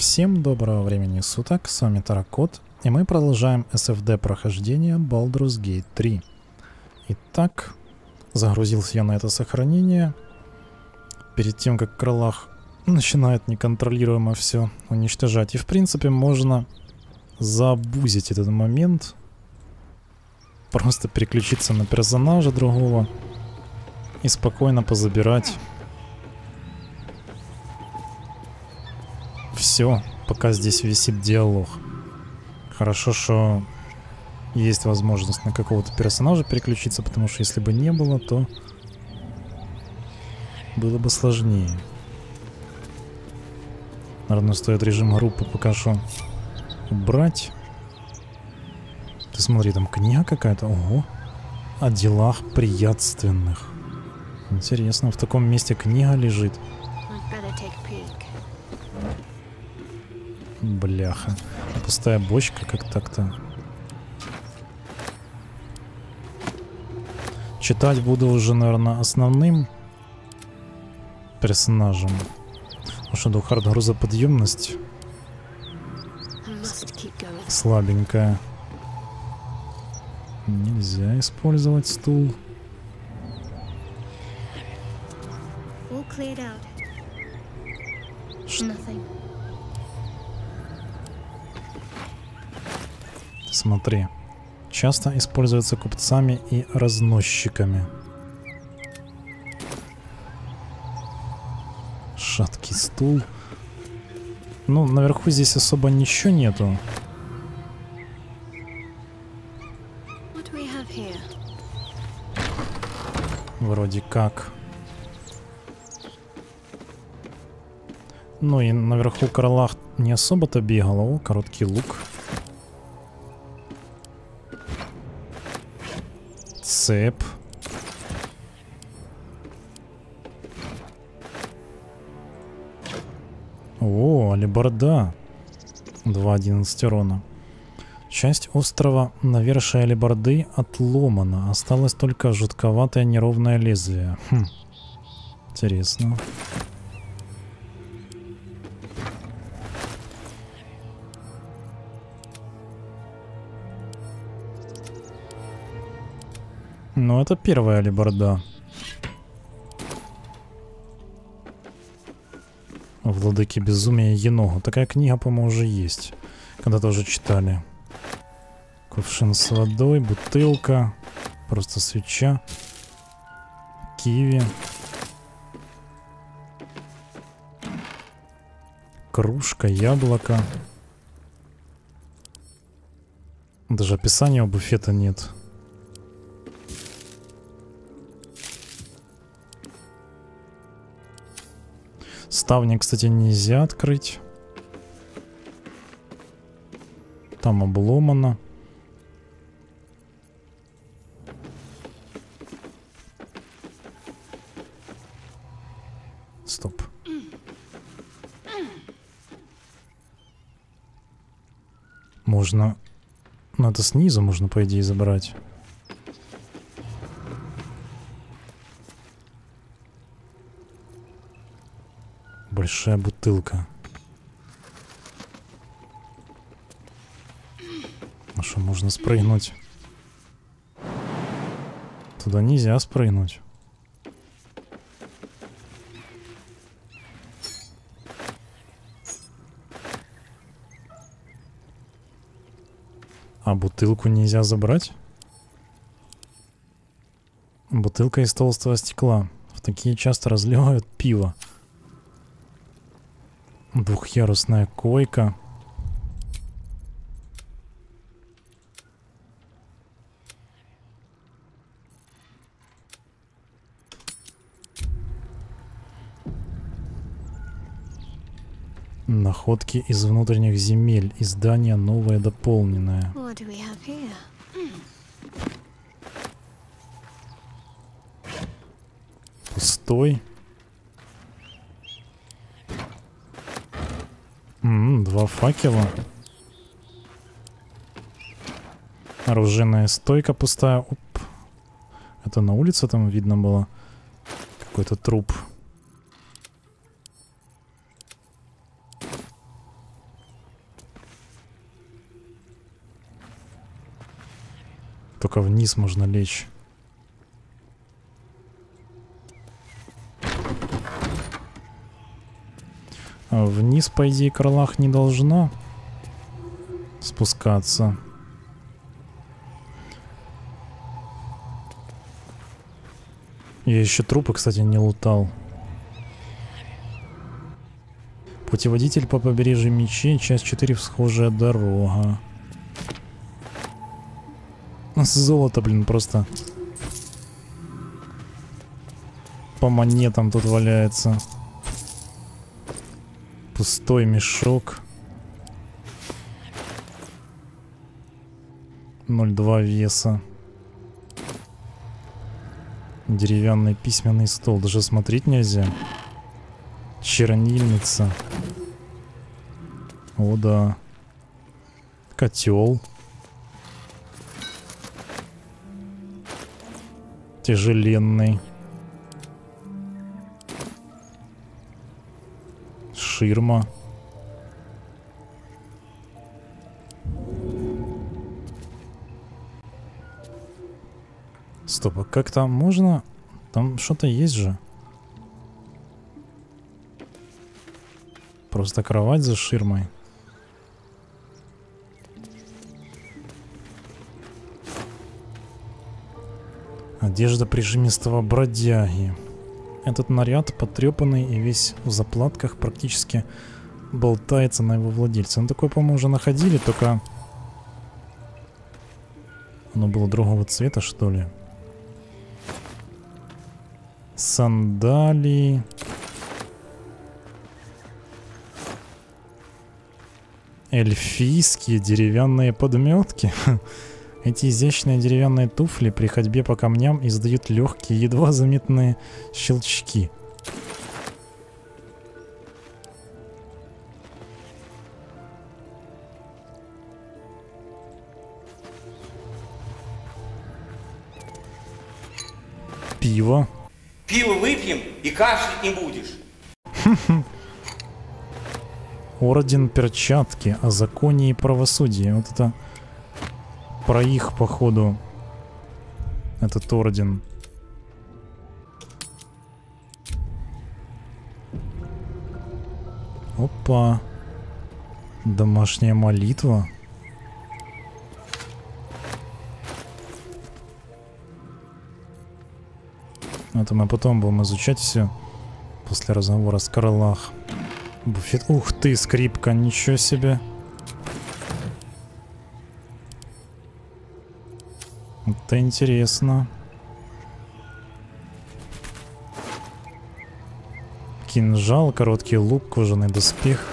Всем доброго времени суток, с вами Таракот, и мы продолжаем SFD прохождение Baldur's Gate 3. Итак, загрузился я на это сохранение. Перед тем, как Крылах начинает неконтролируемо все уничтожать. И в принципе можно забузить этот момент. Просто переключиться на персонажа другого и спокойно позабирать все, пока здесь висит диалог. Хорошо, что есть возможность на какого-то персонажа переключиться, потому что если бы не было, то было бы сложнее. Наверное, стоит режим группы пока что убрать. Ты смотри, там книга какая-то. Ого. О делах приятственных. Интересно, в таком месте книга лежит. Бляха. Пустая бочка, как так-то. Читать буду уже, наверное, основным персонажем. Потому что Духард грузоподъемность слабенькая. Нельзя использовать стул. Смотри, часто используется купцами и разносчиками. Шаткий стул. Ну, наверху здесь особо ничего нету. Вроде как. Ну и наверху Крылах не особо-то бегал. О, короткий лук. Цепь. О, алебарда. 2.11 урона. Часть острова навершия алебарды отломана. Осталось только жутковатое неровное лезвие. Хм. Интересно. Ну, это первая алебарда. Владыки безумия Еногу. Такая книга, по-моему, уже есть. Когда-то уже читали. Кувшин с водой, бутылка. Просто свеча. Киви. Кружка, яблоко. Даже описания у буфета нет. Ставни, кстати, нельзя открыть. Там обломано. Стоп. Можно... Ну, это снизу можно, по идее, забрать. Большая бутылка. Ну что, можно спрыгнуть? Туда нельзя спрыгнуть. А бутылку нельзя забрать? Бутылка из толстого стекла. В такие часто разливают пиво. Двухъярусная койка. Находки из внутренних земель. Издание новое дополненное. Пустой. Два факела. Оружейная стойка пустая. Оп. Это на улице там видно было. Какой-то труп. только вниз можно лечь. А вниз, по идее, крылах не должно спускаться. Я еще трупы, кстати, не лутал. Путеводитель по побережью мечей, часть 4, всхожая дорога. Золото, блин, просто по монетам тут валяется. Пустой мешок. 0,2 веса. Деревянный письменный стол. Даже смотреть нельзя. Чернильница. О, да. Котел. Тяжеленный. Ширма. Стоп, а как там можно? Там что-то есть же. Просто кровать за ширмой. Одежда прижимистого бродяги. Этот наряд потрепанный и весь в заплатках практически болтается на его владельце. Ну, такое, по-моему, уже находили, только оно было другого цвета, что ли. Сандалии. Эльфийские деревянные подметки. Эти изящные деревянные туфли при ходьбе по камням издают легкие, едва заметные щелчки. Пиво. Пиво выпьем и кашлять не будешь. Орден перчатки о законе и правосудии. Вот это про их, походу, этот орден. Опа. Домашняя молитва. Это мы потом будем изучать все после разговора с Крылах. Буфет. Ух ты, скрипка, ничего себе. Это интересно. Кинжал, короткий лук, кожаный доспех.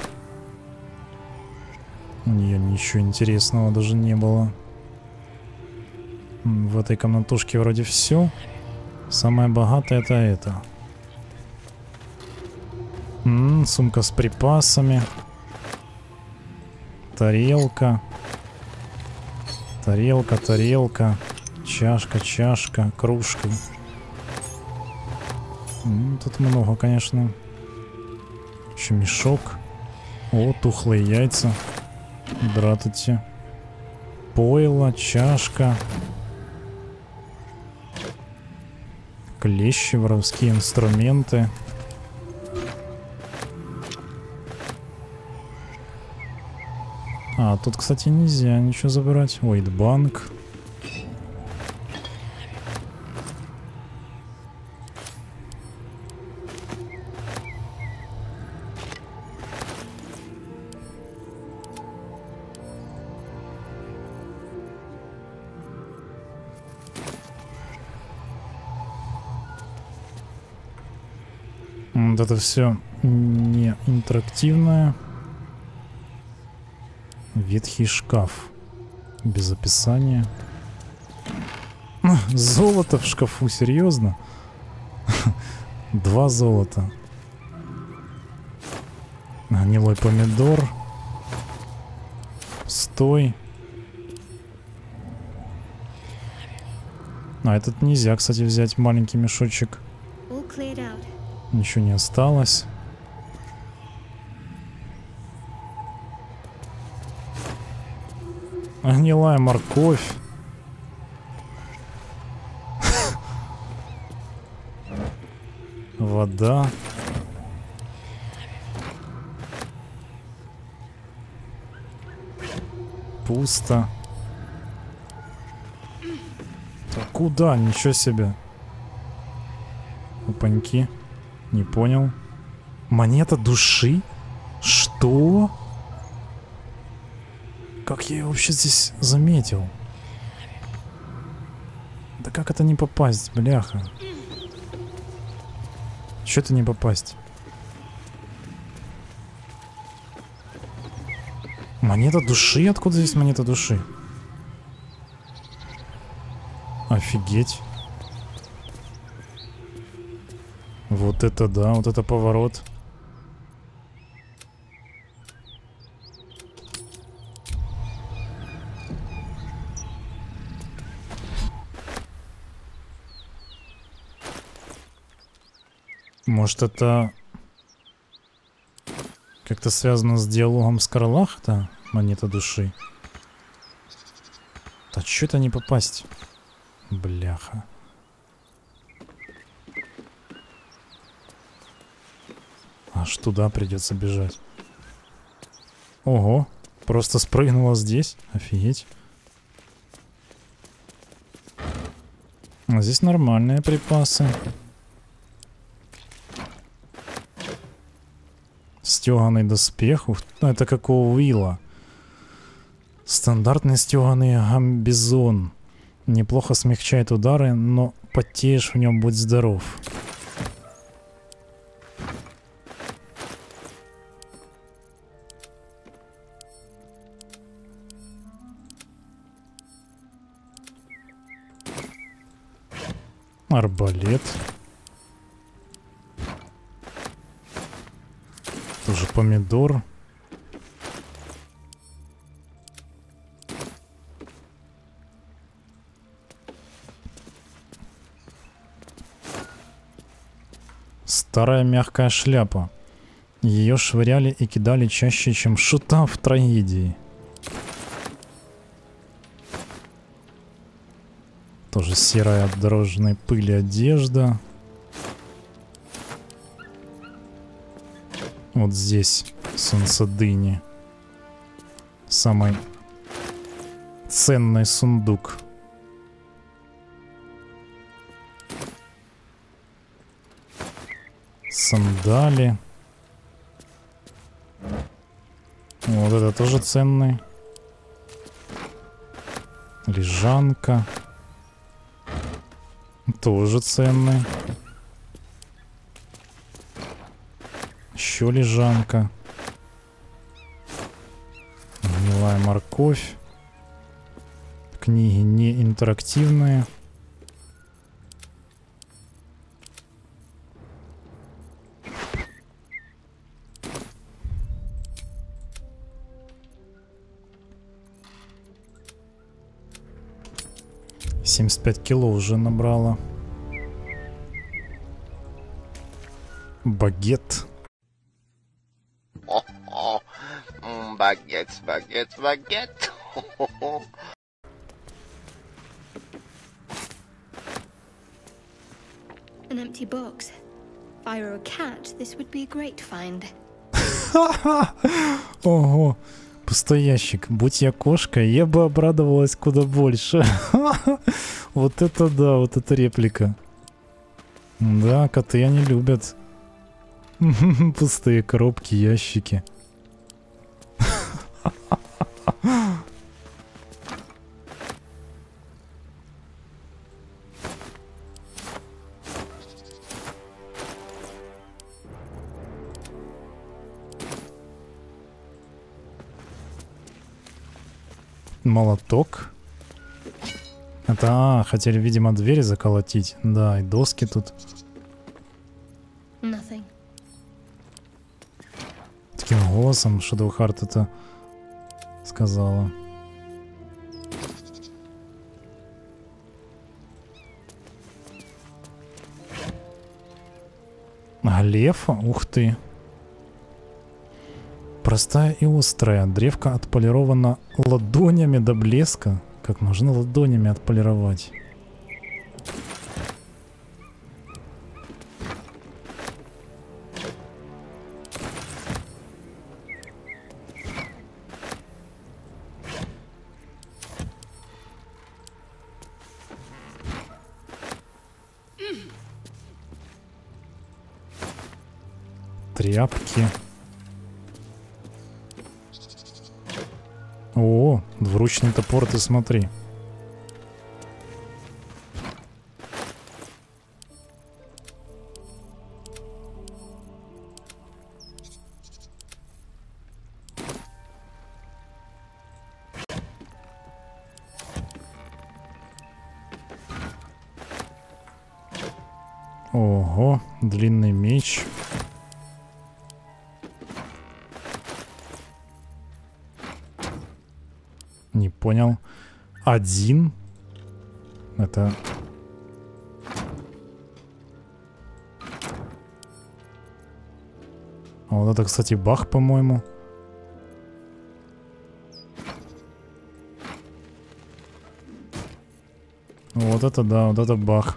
У нее ничего интересного даже не было. В этой комнатушке вроде все. Самое богатое это. Сумка с припасами. Тарелка. Тарелка. Чашка, кружка. Тут много, конечно. Еще мешок. О, тухлые яйца. Дратути. Пойло, чашка. Клещи, воровские инструменты. А, тут, кстати, нельзя ничего забирать. Уэйтбанк. Вот это все не интерактивное. Ветхий шкаф. Без описания. Золото в шкафу, серьезно? 2 золота. Гнилой помидор. Стой. А этот нельзя, кстати, взять маленький мешочек. Ничего не осталось. Гнилая морковь. вода. Пусто. Так, куда? Ничего себе. Опаньки. Не понял. Монета души? Что? Как я ее вообще здесь заметил? Да как это не попасть, бляха? Чё это не попасть? Монета души? Откуда здесь монета души? Офигеть. Вот это да, вот это поворот. Может, это как-то связано с диалогом Скарлахта, монета души? Да чё это не попасть? Бляха. Аж туда придется бежать. Ого, просто спрыгнула здесь. Офигеть. А здесь нормальные припасы. Стёганый доспех. Ух, ну это как у Уилла. Стандартный стёганый гамбизон. Неплохо смягчает удары, но потеешь в нем, будь здоров. Арбалет. Тоже помидор. Старая мягкая шляпа. Ее швыряли и кидали чаще, чем шута в трагедии. Тоже серая от дорожной пыли одежда. Вот здесь солнцедыни. Самый ценный сундук. Сандали. Вот это тоже ценный. Лежанка. Тоже ценный. Еще лежанка. Гнилая морковь. Книги не интерактивные. $75 кило уже набрала. Багет. Багет, багет, багет. An empty box. If I were a cat, this would be a great find. Ого, пустой ящик. Будь я кошкой, я бы обрадовалась куда больше. Вот это да, вот эта реплика. Да, коты они любят. Пустые коробки, ящики. Молоток. Это, хотели, видимо, двери заколотить. Да, и доски тут. Nothing. Таким голосом Shadow Heart это сказала. Глефа? Ух ты. Простая и острая. Древко отполировано ладонями до блеска. Как можно ладонями отполировать? тряпки. О, двуручный топор, ты смотри. Ого, длинный меч. Не понял. Один? Это... А вот это, кстати, бах, по-моему. Вот это да, вот это бах.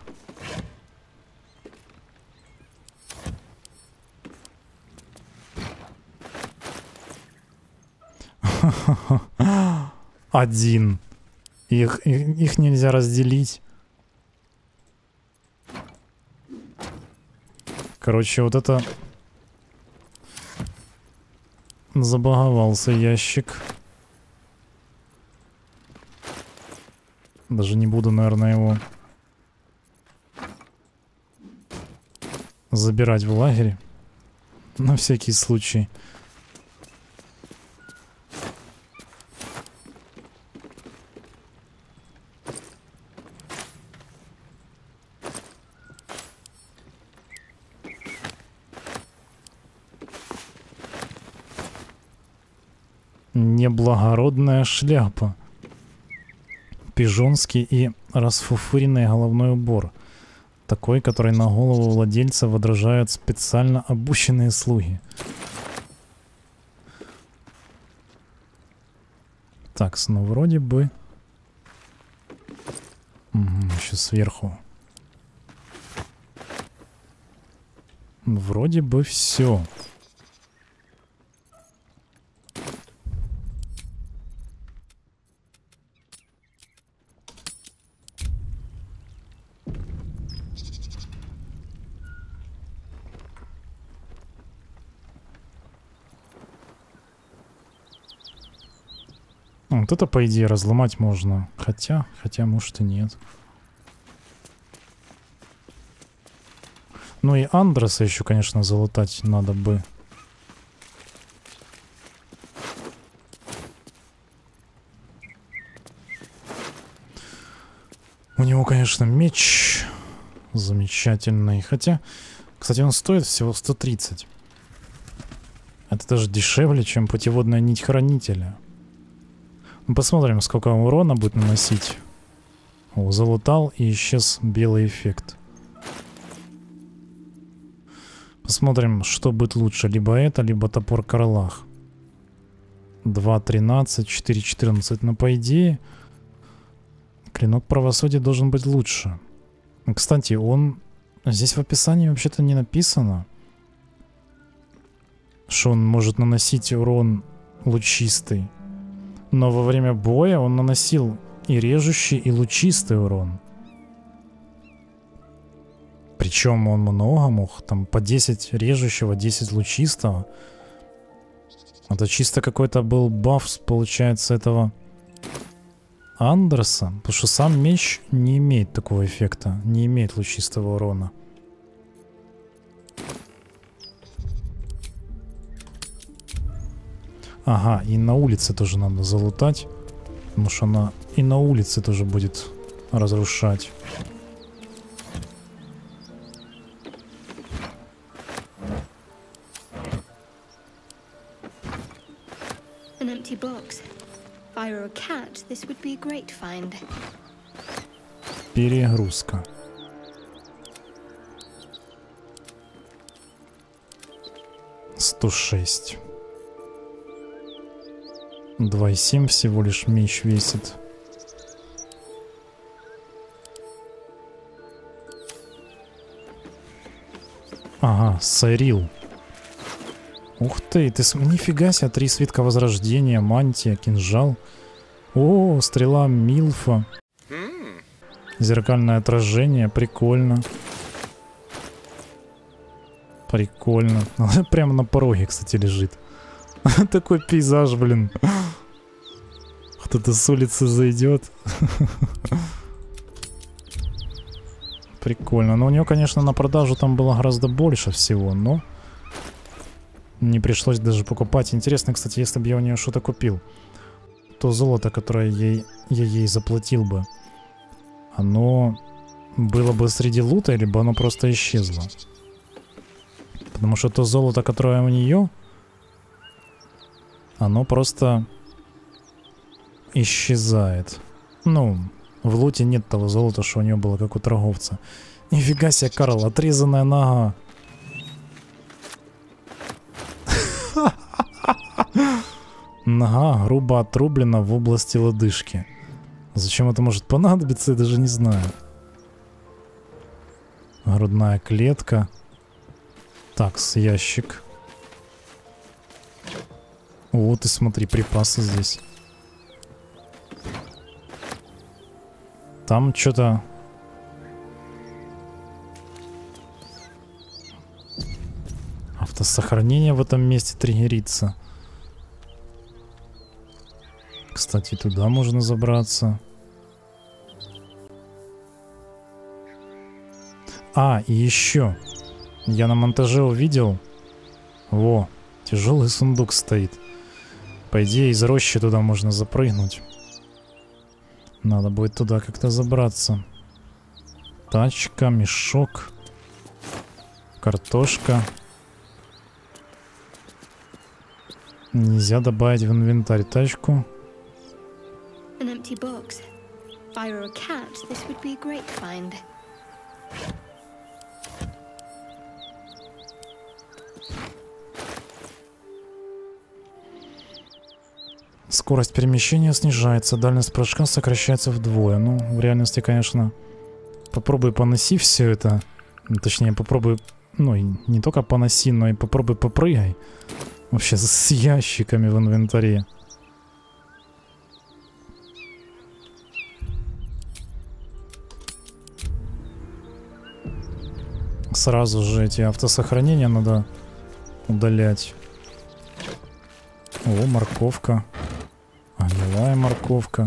Один. Их нельзя разделить. Короче, вот это... Забаговался ящик. Даже не буду, наверное, его забирать в лагере. На всякий случай. Неблагородная шляпа. Пижонский и расфуфыренный головной убор. Такой, который на голову владельца водружают специально обученные слуги. Так, ну вроде бы... Угу, еще сверху. Вроде бы все. Вот это, по идее, разломать можно. Хотя, может и нет. Ну и Андреса еще, конечно, залутать надо бы. У него, конечно, меч замечательный. Хотя, кстати, он стоит всего 130. Это даже дешевле, чем путеводная нить хранителя. Посмотрим, сколько урона будет наносить. О, залутал и исчез белый эффект. Посмотрим, что будет лучше. Либо это, либо топор Карлах. 2.13, 4.14. Но по идее, клинок правосудия должен быть лучше. Кстати, он... Здесь в описании вообще-то не написано, что он может наносить урон лучистый. Но во время боя он наносил и режущий, и лучистый урон. Причем он много мог. Там по 10 режущего, 10 лучистого. Это чисто какой-то был баф, получается, этого Андерса. Потому что сам меч не имеет такого эффекта. Не имеет лучистого урона. Ага, и на улице тоже надо залутать. Потому что она и на улице тоже будет разрушать. An empty box. If I were a cat, this would be a great find. Перегрузка. $106. 2,7 всего лишь меч весит. Ага, Сайрил. Ух ты, нифига себе, 3 свитка возрождения, мантия, кинжал. О, стрела Милфа. Зеркальное отражение, прикольно. Прикольно. Прямо на пороге, кстати, лежит. Такой пейзаж, блин. Кто-то с улицы зайдет. Прикольно. Но у нее, конечно, на продажу там было гораздо больше всего, но не пришлось даже покупать. Интересно, кстати, если бы я у нее что-то купил, то золото, которое я ей заплатил бы, оно было бы среди лута, либо оно просто исчезло. Потому что то золото, которое у нее, оно просто исчезает. Ну, в луте нет того золота, что у нее было, как у торговца. Нифига себе, Карл, отрезанная нога. Нога грубо отрублена в области лодыжки. Зачем это может понадобиться, я даже не знаю. Грудная клетка. Так, ящик. Вот и смотри, припасы здесь. Там что-то... Автосохранение в этом месте триггерится. Кстати, туда можно забраться. А, и еще. Я на монтаже увидел. Во, тяжелый сундук стоит. По идее, из рощи туда можно запрыгнуть. Надо будет туда как-то забраться. Тачка, мешок. Картошка. Нельзя добавить в инвентарь тачку. An empty box. If I were a cat, this would be a great find. Скорость перемещения снижается, дальность прыжка сокращается вдвое. Ну, в реальности, конечно, попробуй поноси все это. Точнее, попробуй, ну, и не только поноси, но и попробуй попрыгай. Вообще с ящиками в инвентаре. Сразу же эти автосохранения надо удалять. О, морковка. Гнилая морковка.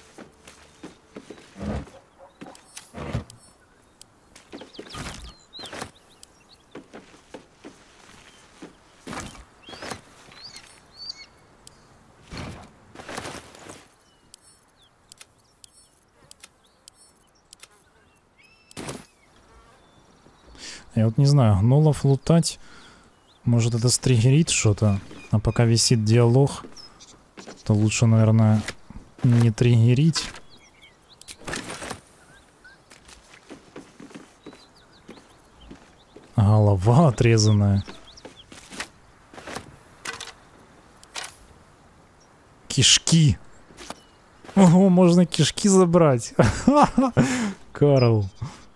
Я вот не знаю, гнолов лутать, может это стригерит что-то, а пока висит диалог, то лучше, наверное, не триггерить. Голова отрезанная. Кишки. Ого, можно кишки забрать. Карл.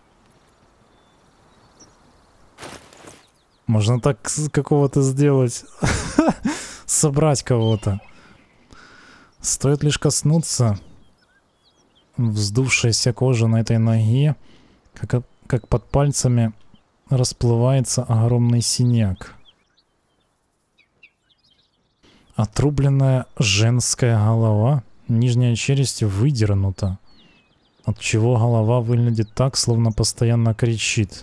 Можно так какого-то сделать. Собрать кого-то. Стоит лишь коснуться вздувшейся кожи на этой ноге, как под пальцами расплывается огромный синяк. Отрубленная женская голова, нижняя челюсть выдернута, отчего голова выглядит так, словно постоянно кричит.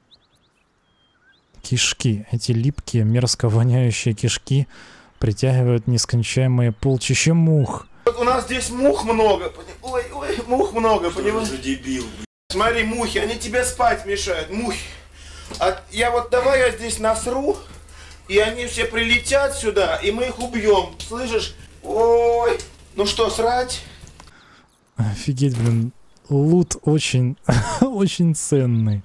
Кишки, эти липкие, мерзко воняющие кишки притягивают нескончаемые полчища мух. Вот у нас здесь мух много, ой, мух много, понимаешь? Ты дебил, блин. Смотри, мухи, они тебе спать мешают, мухи. А я вот давай я здесь насру, и они все прилетят сюда, и мы их убьем, слышишь? Ой, ну что, срать? Офигеть, блин, лут очень, очень ценный.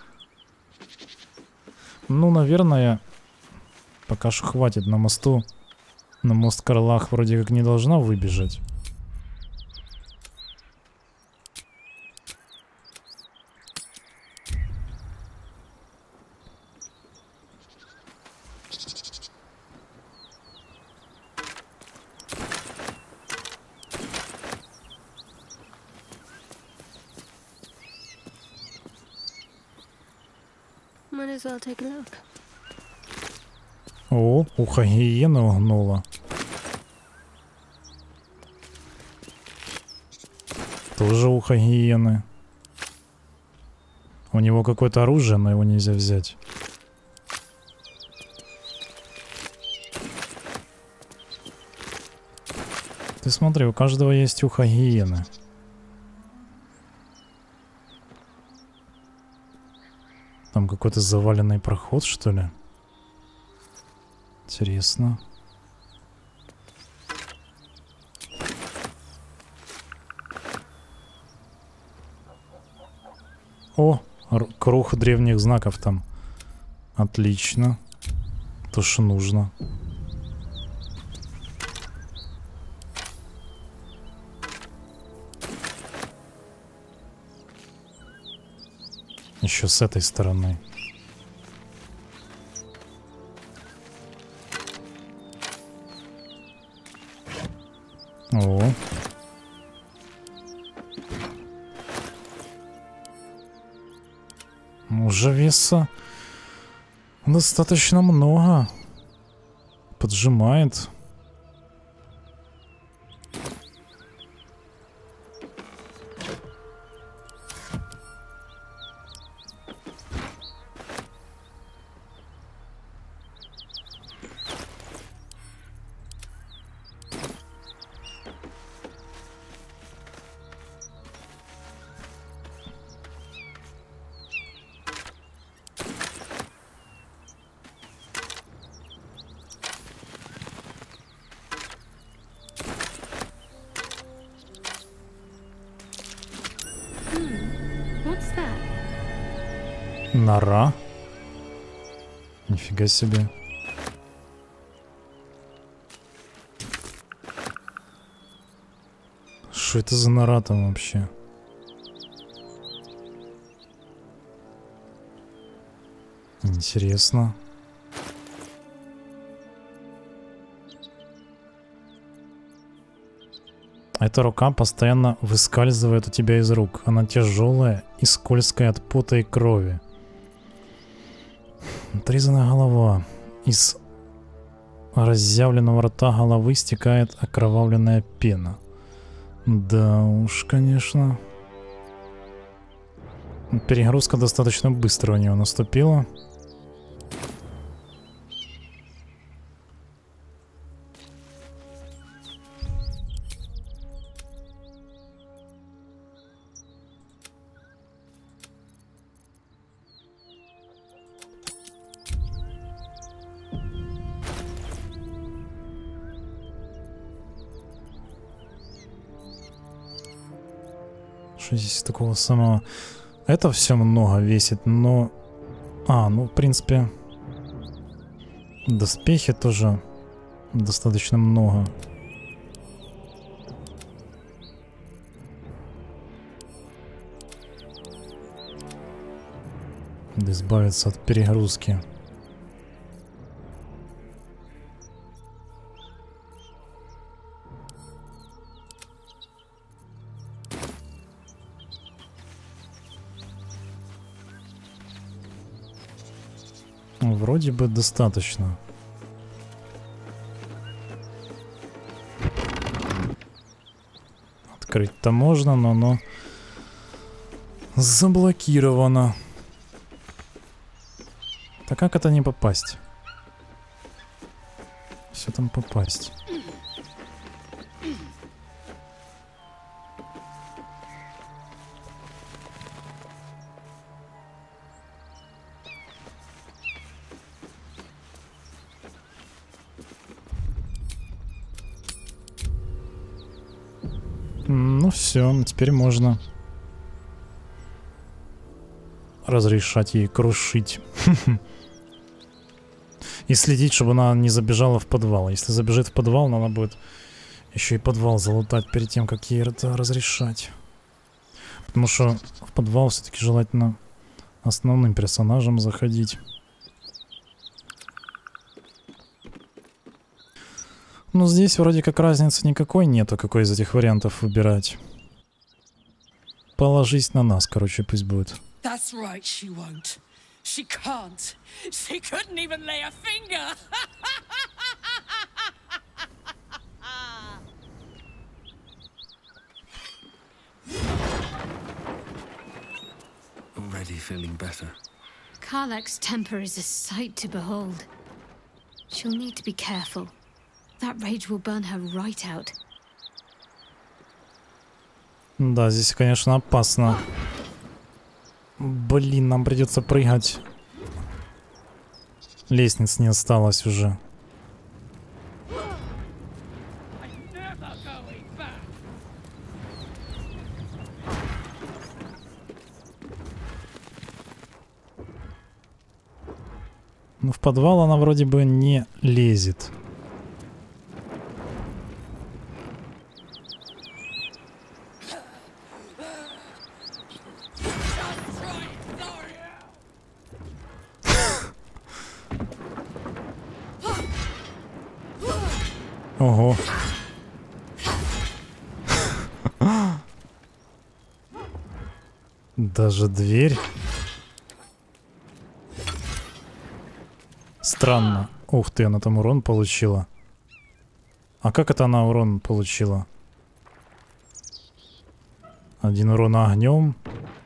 Ну, наверное, пока что хватит на мосту. На мост Карлах вроде как не должна выбежать. Might as well take a look. О, ухо гиены угнуло. Тоже ухо гиены. У него какое-то оружие, но его нельзя взять. Ты смотри, у каждого есть ухо гиены. Там какой-то заваленный проход, что ли? Интересно. О, круг древних знаков там. Отлично. То, что нужно. Еще с этой стороны. О. Уже веса достаточно много. Поджимает. What's that? Нора. Нифига себе. Что это за нора там вообще? Интересно. Эта рука постоянно выскальзывает у тебя из рук. Она тяжелая и скользкая от пота и крови. Отрезанная голова. Из разъявленного рта головы стекает окровавленная пена. Да уж, конечно. Перегрузка достаточно быстро у нее наступила. Что здесь такого самого? Это все много весит, но... ну, в принципе... Доспехи тоже достаточно много. Надо избавиться от перегрузки. Вроде бы достаточно. Открыть-то можно, но оно заблокировано. Так как это не попасть? Все там попасть. Ну все, теперь можно разрешать ей крушить. И следить, чтобы она не забежала в подвал. Если забежит в подвал, надо будет еще и подвал залутать перед тем, как ей это разрешать. Потому что в подвал все-таки желательно основным персонажем заходить. Но здесь вроде как разницы никакой нету, какой из этих вариантов выбирать. Положись на нас, короче, пусть будет. That's right, she won't. She can't. She couldn't even lay a finger. Already feeling better. Karlach's temper is a sight to behold. She'll need to be careful. That rage will burn her right out. Да, здесь, конечно, опасно. Блин, нам придется прыгать. Лестниц не осталось уже. Ну, в подвал она вроде бы не лезет. Ого. Даже дверь. Странно. Ух ты, она там урон получила. А как это она урон получила? Один урон огнем.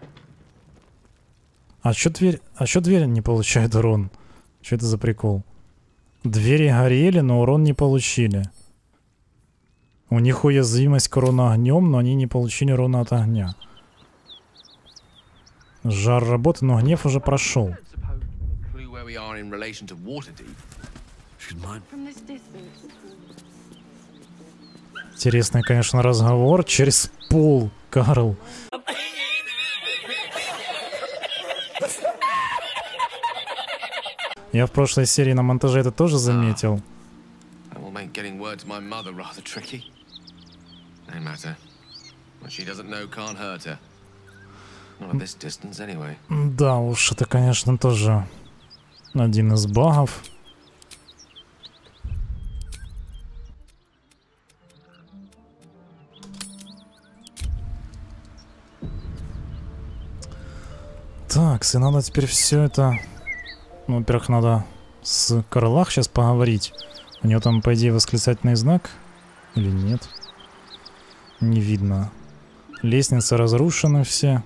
А чё дверь не получает урон? Что это за прикол? Двери горели, но урон не получили. У них уязвимость к урону огнем, но они не получили урона от огня. Жар работы, но гнев уже прошел. Интересный, конечно, разговор через пол, Карл. Я в прошлой серии на монтаже это тоже заметил. Да уж, это, конечно, тоже один из багов. Так, и надо теперь все это... Ну, во-первых, надо с Карлах сейчас поговорить. У нее там, по идее, восклицательный знак? Или нет? Не видно. Лестницы разрушены все.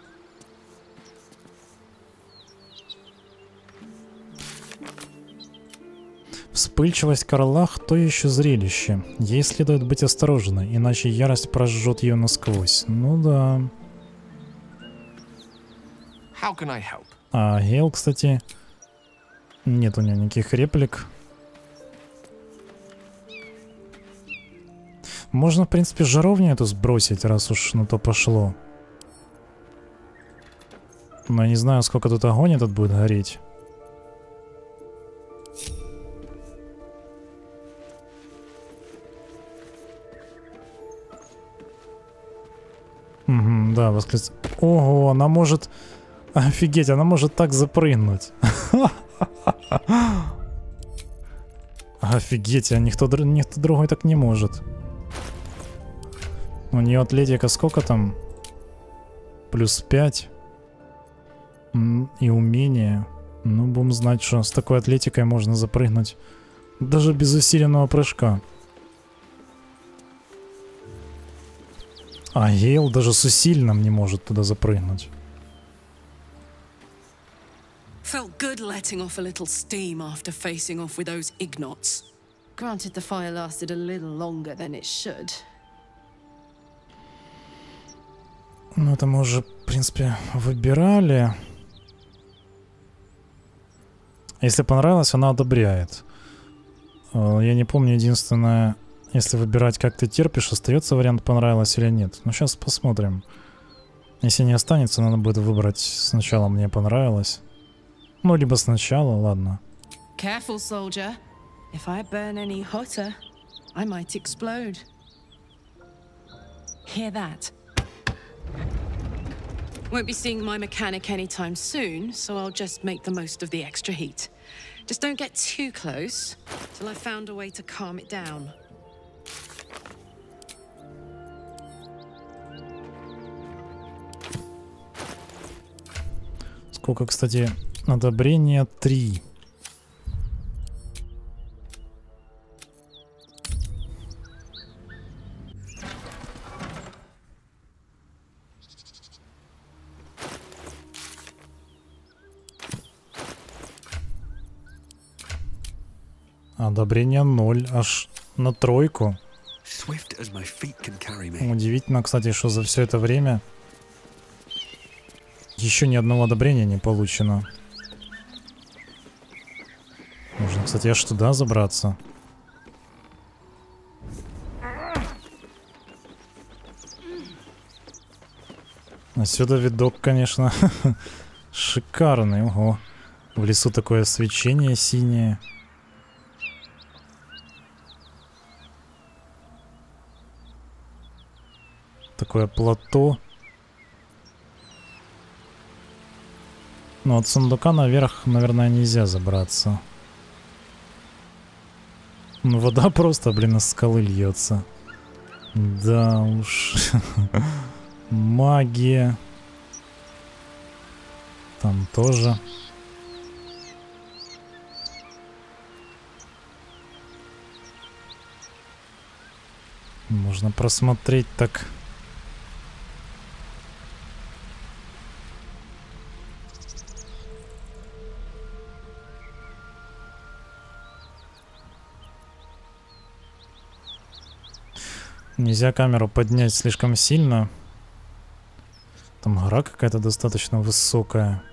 Вспыльчивость Карлах — то еще зрелище. Ей следует быть осторожной, иначе ярость прожжет ее насквозь. Ну да. А Гейл, кстати... Нет у нее никаких реплик. Можно, в принципе, жаровню эту сбросить, раз уж на то пошло. Но я не знаю, сколько тут огонь этот будет гореть. Угу, да, Ого, она может... Офигеть, она может так запрыгнуть. Офигеть, а никто другой так не может. У нее атлетика сколько там? Плюс 5. И умение. Ну, будем знать, что с такой атлетикой можно запрыгнуть. Даже без усиленного прыжка. А Гейл даже с усиленным не может туда запрыгнуть. Felt good letting off a little steam after facing off with those Ignots. Granted, the fire lasted a little longer than it should. Ну, это мы уже, в принципе, выбирали. Если понравилось, она одобряет. Я не помню, единственное, если выбирать, как ты терпишь, остается вариант понравилось или нет. Ну, сейчас посмотрим. Если не останется, надо будет выбрать сначала мне понравилось. Ну, либо сначала, ладно. Careful, soldier. If I burn any hotter, I might explode. Hear that? Won't be seeing my mechanic anytime soon, so I'll just make the most of the extra heat. Just don't get too close till I've found a way to calm it down. Сколько, кстати, Одобрение 3. Одобрение 0, аж на 3. Удивительно, кстати, что за все это время еще ни одного одобрения не получено. Можно, кстати, аж туда забраться. Отсюда видок, конечно, шикарный. Ого. В лесу такое свечение синее. Такое плато. Но от сундука наверх, наверное, нельзя забраться. Ну, вода просто, блин, из скалы льется. Да уж. Магия. Там тоже. Можно просмотреть так. Нельзя камеру поднять слишком сильно. Там гора какая-то достаточно высокая.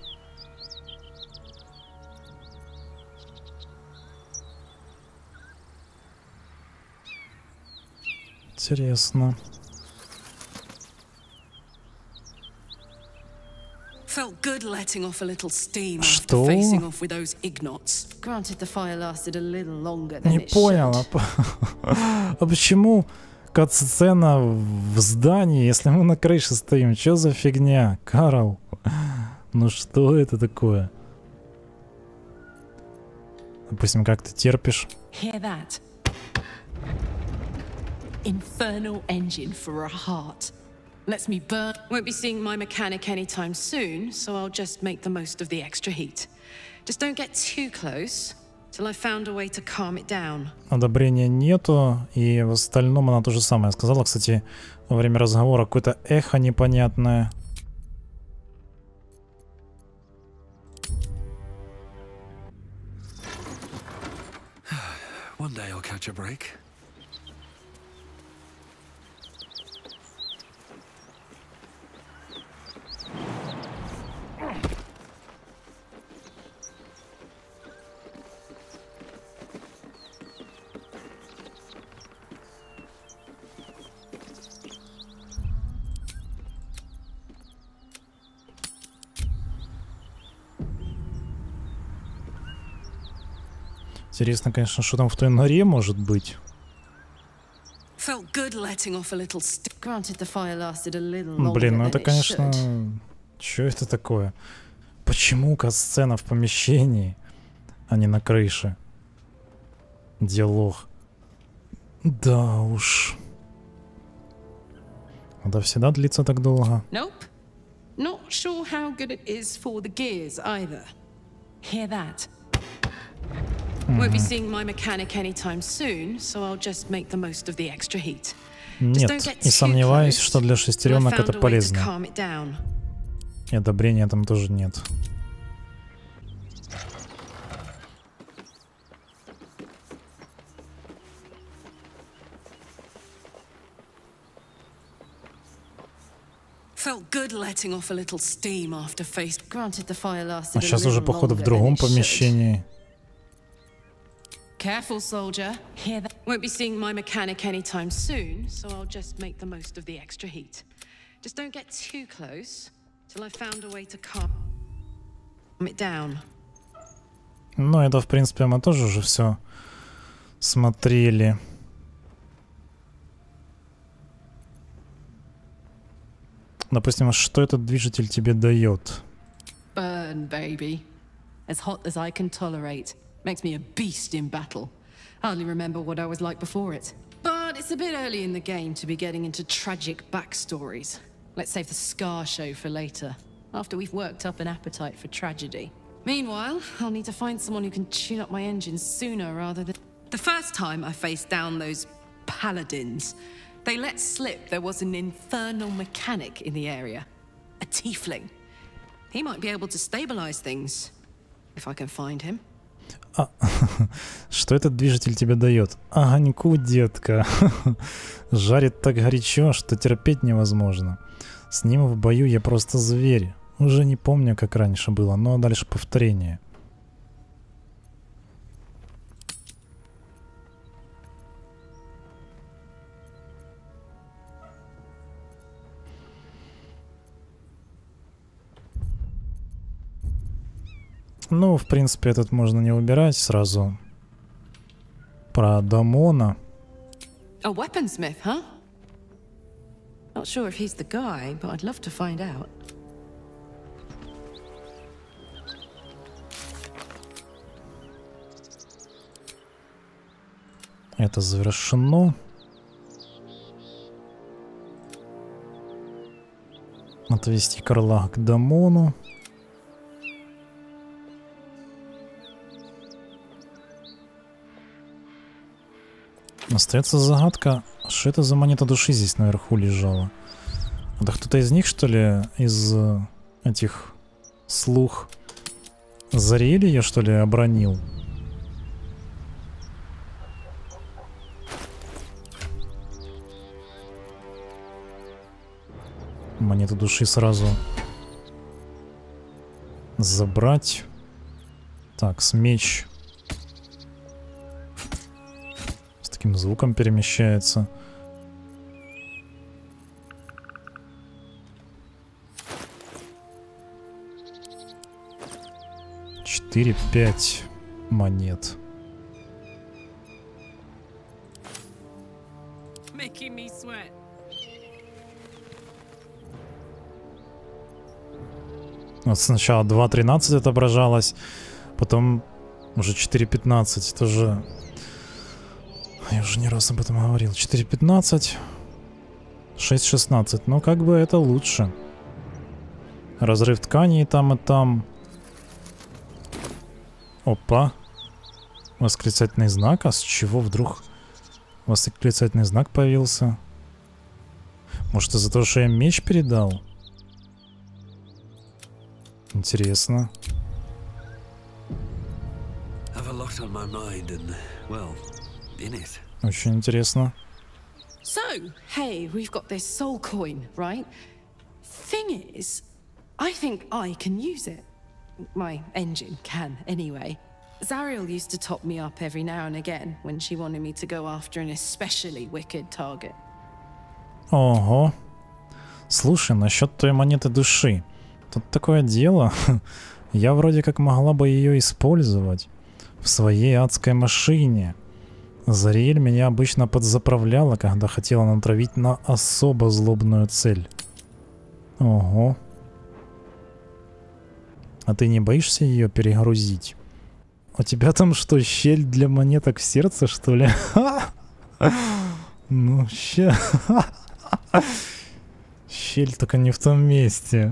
Интересно. Felt good letting off a little steam Что? after facing off with those Ignots. Granted, the fire lasted a little longer than Не it понял, should. а почему кат-сцена в здании, если мы на крыше стоим? Чё за фигня, Карл? Ну что это такое? Допустим, как ты терпишь? Hear that? Infernal engine for a heart. Lets me burn. Won't be seeing my mechanic anytime soon, so I'll just make the most of the extra heat. Just don't get too close till I found a way to calm it down. Одобрения нету, и в остальном она то же самое сказала. Кстати, во время разговора какое-то эхо непонятное. One day I'll catch a break. Интересно, конечно, что там в той норе может быть. Felt good letting off a little steam. Granted, the fire lasted a little longer Блин, ну than это, it конечно... should. Чё это такое? Почему кат-сцена в помещении, а не на крыше? Диалог. Да уж. Это всегда длится так долго. Nope. Not sure how good it is for the gears either. Hear that? Won't be seeing my mechanic anytime soon, so I'll just make the most of the extra heat. Нет, не сомневаюсь, что для шестеренок это полезно. И одобрения там тоже нет. А сейчас уже, походу, в другом помещении. Careful, soldier. Hear that? Won't be seeing my mechanic anytime soon, so I'll just make the most of the extra heat. Just don't get too close till I found a way to calm it down. Ну, это, в принципе, мы тоже уже все смотрели. Допустим, что этот движитель тебе дает? Burn, baby. As hot as I can tolerate. Makes me a beast in battle. Hardly remember what I was like before it. But it's a bit early in the game to be getting into tragic backstories. Let's save the scar show for later, after we've worked up an appetite for tragedy. Meanwhile, I'll need to find someone who can tune up my engine sooner rather than... The first time I faced down those paladins, they let slip there was an infernal mechanic in the area. A tiefling. He might be able to stabilize things, if I can find him. Что этот движитель тебе дает? Огоньку, детка. Жарит так горячо, что терпеть невозможно. С ним в бою я просто зверь. Уже не помню, как раньше было, но дальше повторение. Ну, в принципе, этот можно не убирать сразу. Про Дамона. A weaponsmith, huh? Not sure if he's the guy, but I'd love to find out. Это завершено. Отвести Карла к Дамону. Остается загадка, что это за монета души здесь наверху лежала. Это кто-то из них, что ли, из этих слух Зариэль, что ли, обронил? Монету души сразу забрать. Так, меч с таким звуком перемещается. Четыре, 5 монет. Making me sweat. Вот сначала 2.13 отображалось, потом уже 4.15. Это же... Я уже не раз об этом говорил. 4.15, 6.16. Но как бы это лучше. Разрыв тканей там и там. Опа. Восклицательный знак. А с чего вдруг восклицательный знак появился? Может, из-за того, что я меч передал? Интересно. Очень интересно. So, hey, we've got this soul coin, right? Thing is, I think I can use it. My engine can, anyway. Zariel used to top me up every now and again when she wanted me to go after an especially wicked target. Ого. Слушай, насчет той монеты души. Тут такое дело. Я вроде как могла бы ее использовать в своей адской машине. Зариэль меня обычно подзаправляла, когда хотела натравить на особо злобную цель. Ого. А ты не боишься ее перегрузить? У тебя там что, щель для монеток в сердце, что ли? Ну, щель только не в том месте.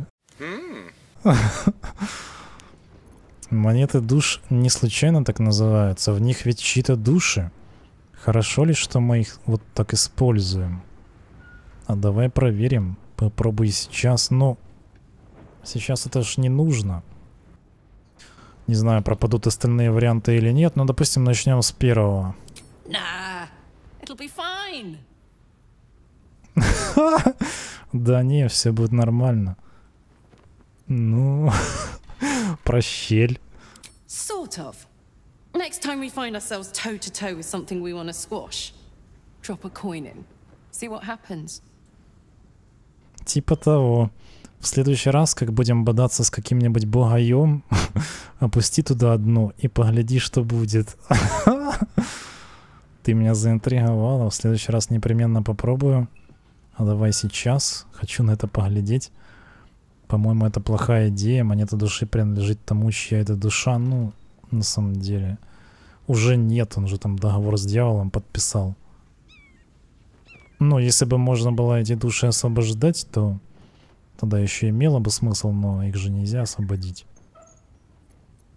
Монеты душ не случайно так называются. В них ведь чьи-то души. Хорошо ли, что мы их вот так используем? А давай проверим. Попробуй сейчас. Но сейчас это ж не нужно. Не знаю, пропадут остальные варианты или нет. Но, допустим, начнем с первого. Nah, it'll be fine. Да не, все будет нормально. Ну, про щель. Sort of. Next time we find ourselves toe-to-toe with something we want to squash, drop a coin in. See what happens. Типа того. В следующий раз, как будем бодаться с каким-нибудь богаем, опусти туда одну и погляди, что будет. Ты меня заинтриговала. В следующий раз непременно попробую. А давай сейчас. Хочу на это поглядеть. По-моему, это плохая идея. Монета души принадлежит тому, чья это душа. Ну, на самом деле. Уже нет. Он же там договор с дьяволом подписал. Но если бы можно было эти души освобождать, то тогда еще имело бы смысл, но их же нельзя освободить.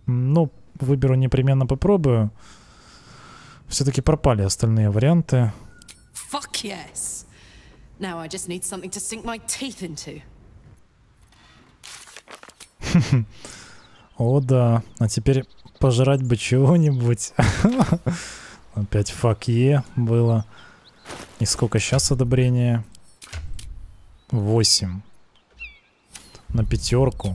Ну, выберу непременно, попробую. Все-таки пропали остальные варианты. Fuck yes. Now I just need something to sink my teeth into. О, да. А теперь пожрать бы чего-нибудь. Опять fuck yeah было. И сколько сейчас одобрения? 8. На 5.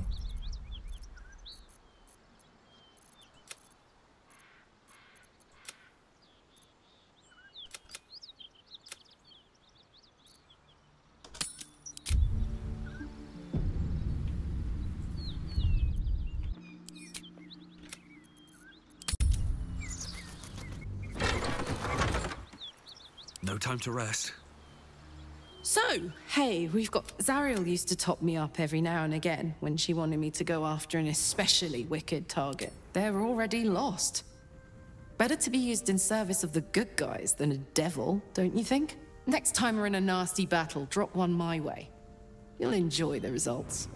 No time to rest. So, hey, we've got... Zariel used to top me up every now and again when she wanted me to go after an especially wicked target. They're already lost. Better to be used in service of the good guys than a devil, don't you think? Next time we're in a nasty battle, drop one my way. You'll enjoy the results.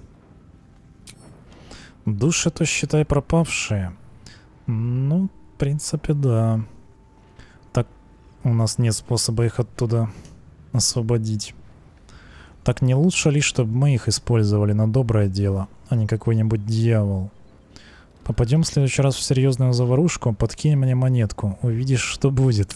Души, то считай, пропавшие. Ну, в принципе, да. Так, у нас нет способа их оттуда освободить. Так не лучше ли, чтобы мы их использовали на доброе дело, а не какой-нибудь дьявол? Попадем в следующий раз в серьезную заварушку, подкинь мне монетку, увидишь, что будет.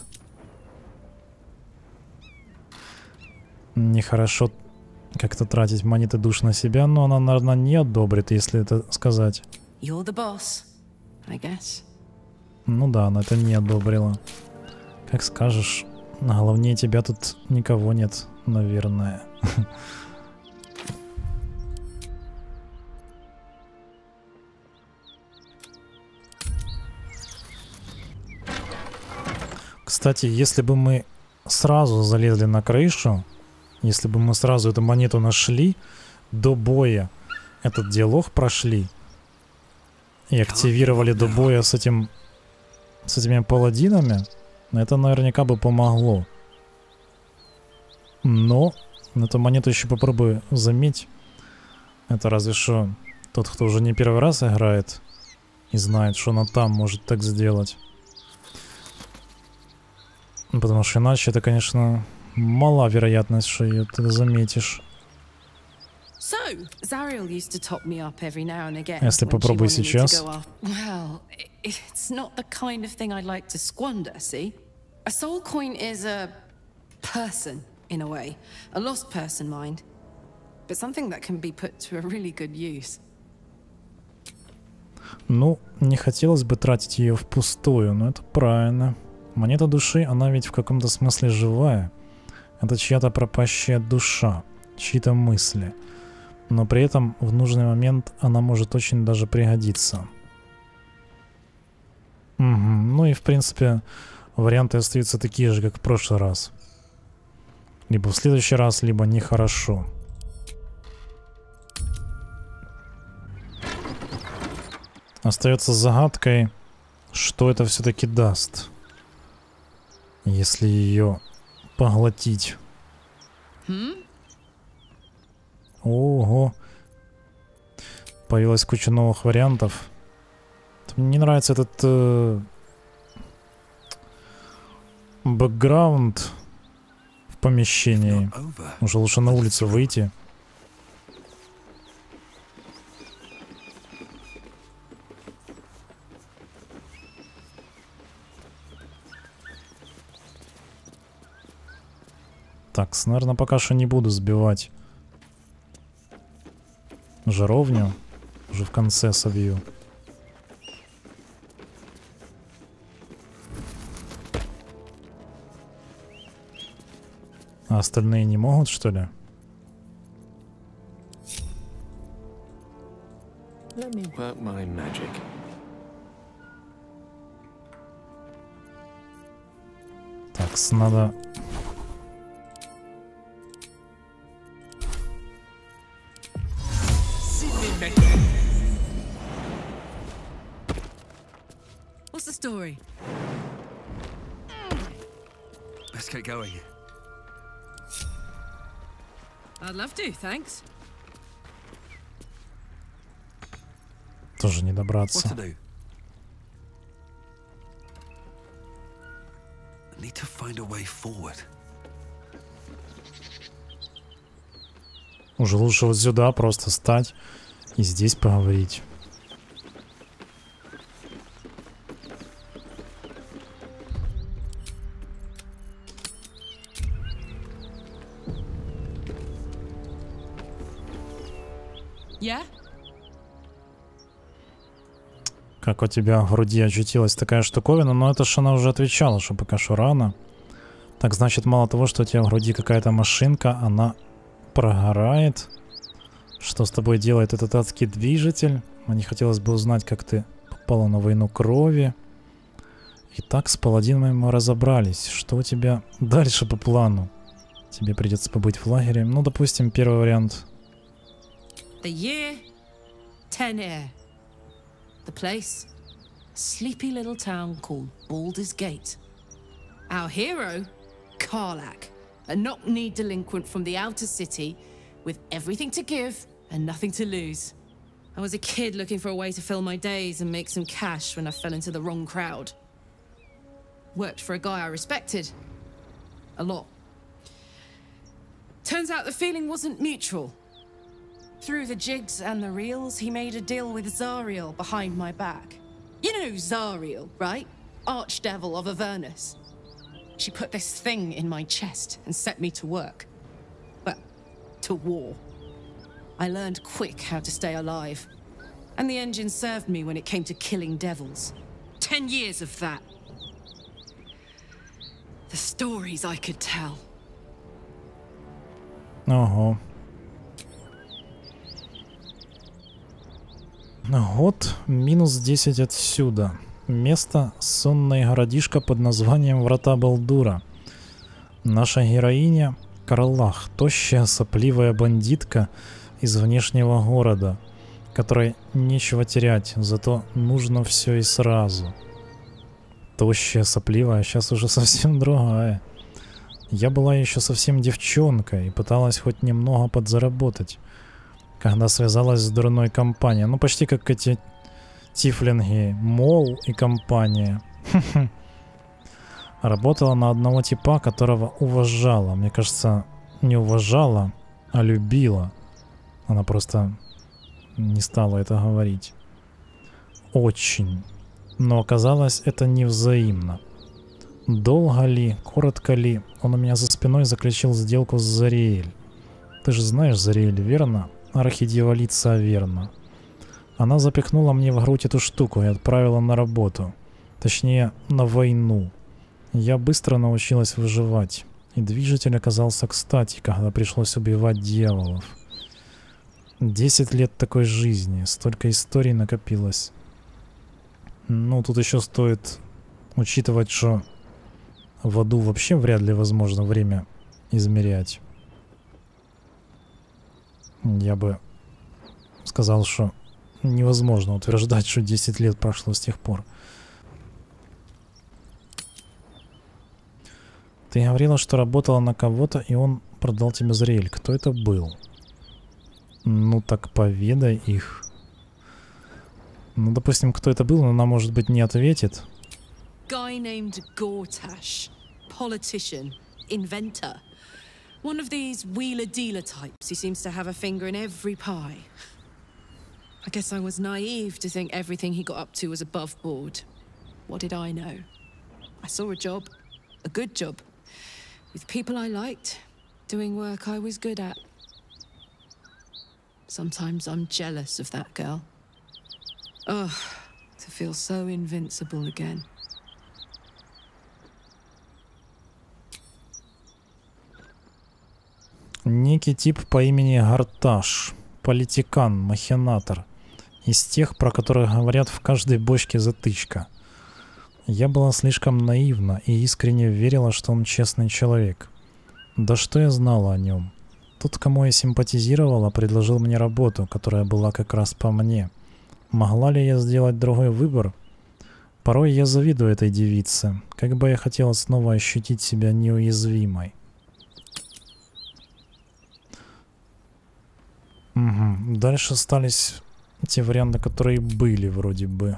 Нехорошо как-то тратить монеты душ на себя, но она, наверное, не одобрит, если это сказать. You're the boss, I guess. Ну да, она это не одобрила. Как скажешь, главнее тебя тут никого нет, наверное. Кстати, если бы мы сразу залезли на крышу, если бы мы сразу эту монету нашли, до боя этот диалог прошли и активировали до боя с этими паладинами, это наверняка бы помогло. Но эту монету еще попробую заметь. Это разве что тот, кто уже не первый раз играет и знает, что она там может так сделать. Потому что иначе это, конечно, мала вероятность, что ее ты заметишь. Если попробуй сейчас. Well, it's not the kind of thing I'd like to squander, see? A soul coin is a person, in a way. A lost person, mind. But something that can be put to a really good use. Ну, не хотелось бы тратить ее впустую, но это правильно. Монета души, она ведь в каком-то смысле живая. Это чья-то пропащая душа, чьи-то мысли. Но при этом в нужный момент она может очень даже пригодиться. Угу. Ну и в принципе варианты остаются такие же, как в прошлый раз. Либо в следующий раз, либо нехорошо. Остается загадкой, что это все-таки даст, если ее поглотить. Ого. Появилась куча новых вариантов. Мне не нравится этот бэкграунд в помещении. Уже лучше на улицу выйти. Так, наверное, пока что не буду сбивать жаровню. Уже в конце собью. А остальные не могут, что ли? Let me work my magic. Так, надо... What's the story? Let's get going. I'd love to, thanks. Тоже не добраться. What to do? find a way forward. Уже лучше вот сюда просто стать и здесь поговорить. Yeah? Как у тебя в груди очутилась такая штуковина, но это ж она уже отвечала, что пока что рано. Так значит, мало того, что у тебя в груди какая-то машинка, она прогорает. Что с тобой делает этот адский движитель? Мне хотелось бы узнать, как ты попала на войну крови. Итак, с паладинами мы разобрались. Что у тебя дальше по плану? Тебе придется побыть в лагере. Ну, допустим, первый вариант. The year, 10 Air. The place, a sleepy little town called Baldur's Gate. Our hero, Karlach, a knock-knee delinquent from the outer city with everything to give and nothing to lose. I was a kid looking for a way to fill my days and make some cash when I fell into the wrong crowd. Worked for a guy I respected. A lot. Turns out the feeling wasn't mutual. Through the jigs and the reels, he made a deal with Zariel behind my back. You know Zariel, right? Archdevil of Avernus. She put this thing in my chest and set me to work. Well, to war. I learned quick how to stay alive. And the engine served me when it came to killing devils. 10 years of that. The stories I could tell. Ого. Год минус 10 отсюда. Место — сонная городишко под названием Врата Балдура. Наша героиня — Карлах, тощая сопливая бандитка из внешнего города, которой нечего терять, зато нужно все и сразу. Тощая, сопливая, сейчас уже совсем другая. Я была еще совсем девчонкой и пыталась хоть немного подзаработать, когда связалась с дурной компанией. Ну, почти как эти тифлинги, Мол и компания. Работала на одного типа, которого уважала. Мне кажется, не уважала, а любила. Она просто не стала это говорить. Очень. Но оказалось, это невзаимно. Долго ли, коротко ли, он у меня за спиной заключил сделку с Зариэль. Ты же знаешь Зариэль, верно? Архидьяволица Аверна. Она запихнула мне в грудь эту штуку и отправила на работу. Точнее, на войну. Я быстро научилась выживать. И движитель оказался кстати, когда пришлось убивать дьяволов. 10 лет такой жизни. Столько историй накопилось. Ну, тут еще стоит учитывать, что в аду вообще вряд ли возможно время измерять. Я бы сказал, что невозможно утверждать, что 10 лет прошло с тех пор. Ты говорила, что работала на кого-то, и он продал тебе Зариэль. Кто это был? Ну так поведай их. Ну, допустим, кто это был, но она, может быть, не ответит. Guy named Gortash. Politician. Inventor. One of these wheeler-dealer types who seems to have a finger in every pie. I guess I was naive to think everything he got up to was above board. What did I know? I saw a job. A good job. With people I liked. Doing work I was good at. Sometimes I'm jealous of that girl. Oh, to feel so invincible again. Некий тип по имени Гарташ. Политикан, махинатор. Из тех, про которых говорят в каждой бочке затычка. Я была слишком наивна и искренне верила, что он честный человек. Да что я знала о нем? Тот, кому я симпатизировала, предложил мне работу, которая была как раз по мне. Могла ли я сделать другой выбор? Порой я завидую этой девице, как бы я хотела снова ощутить себя неуязвимой. Угу. Дальше остались те варианты, которые были вроде бы.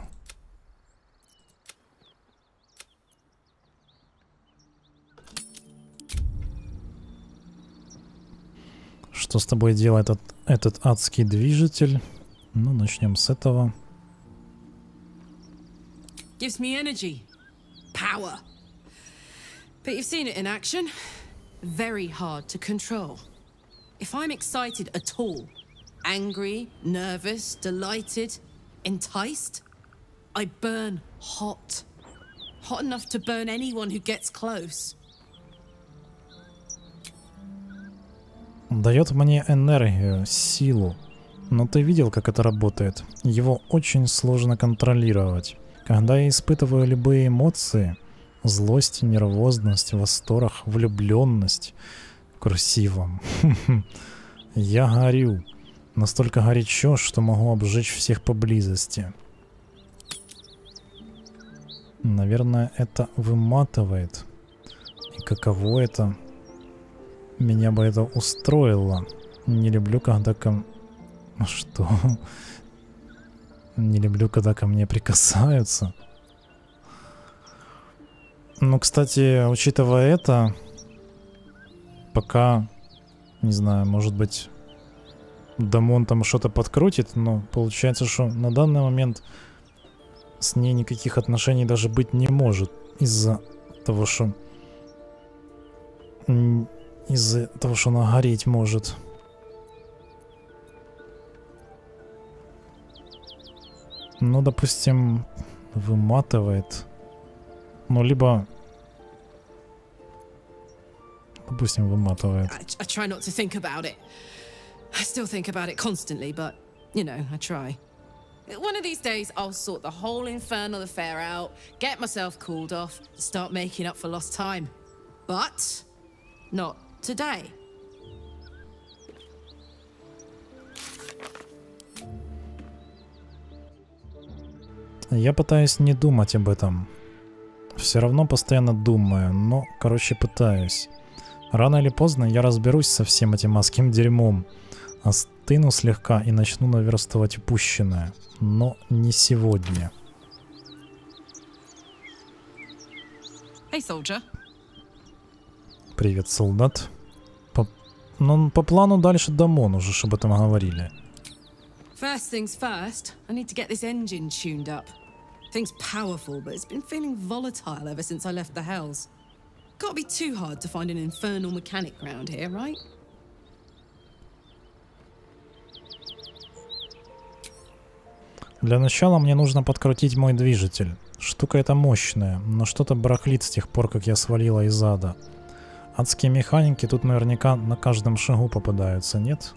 что с тобой делает этот адский движитель. Ну, начнем с этого. Gives me energy. Power. But you've seen it in action. Very hard to control. If I'm excited at all, angry, nervous, delighted, enticed, I burn hot. Hot enough to burn anyone who gets close. Дает мне энергию, силу. Но ты видел, как это работает? Его очень сложно контролировать. Когда я испытываю любые эмоции, злость, нервозность, восторг, влюбленность в красивом, я горю. Настолько горячо, что могу обжечь всех поблизости. Наверное, это выматывает. И каково это? Меня бы это устроило. Не люблю, когда Что? Не люблю, когда ко мне прикасаются. Ну, кстати, учитывая это, пока, не знаю, может быть, Дамон там что-то подкрутит, но получается, что на данный момент с ней никаких отношений даже быть не может. Из-за того, что она гореть может. Ну, допустим, выматывает. Ну, либо... Допустим, выматывает. I try not to think about it. I still think about it constantly, but, you know, I try. One of these days, I'll sort the whole infernal affair out, get myself cooled off, start making up for lost time. But not today. Я пытаюсь не думать об этом. Все равно постоянно думаю, но, короче, пытаюсь. Рано или поздно я разберусь со всем этим адским дерьмом. Остыну слегка и начну наверстывать упущенное. Но не сегодня. Hey, soldier. Привет, солдат. По плану дальше Дамон уже, чтобы об этом говорили. First things first, I need to get this engine tuned up. Thing's powerful, but it's been feeling volatile ever since I left the Hells. Can't be too hard to find an infernal mechanic around here, right? Для начала мне нужно подкрутить мой движитель. Штука эта мощная, но что-то барахлит с тех пор, как я свалила из ада. Адские механики тут наверняка на каждом шагу попадаются, нет?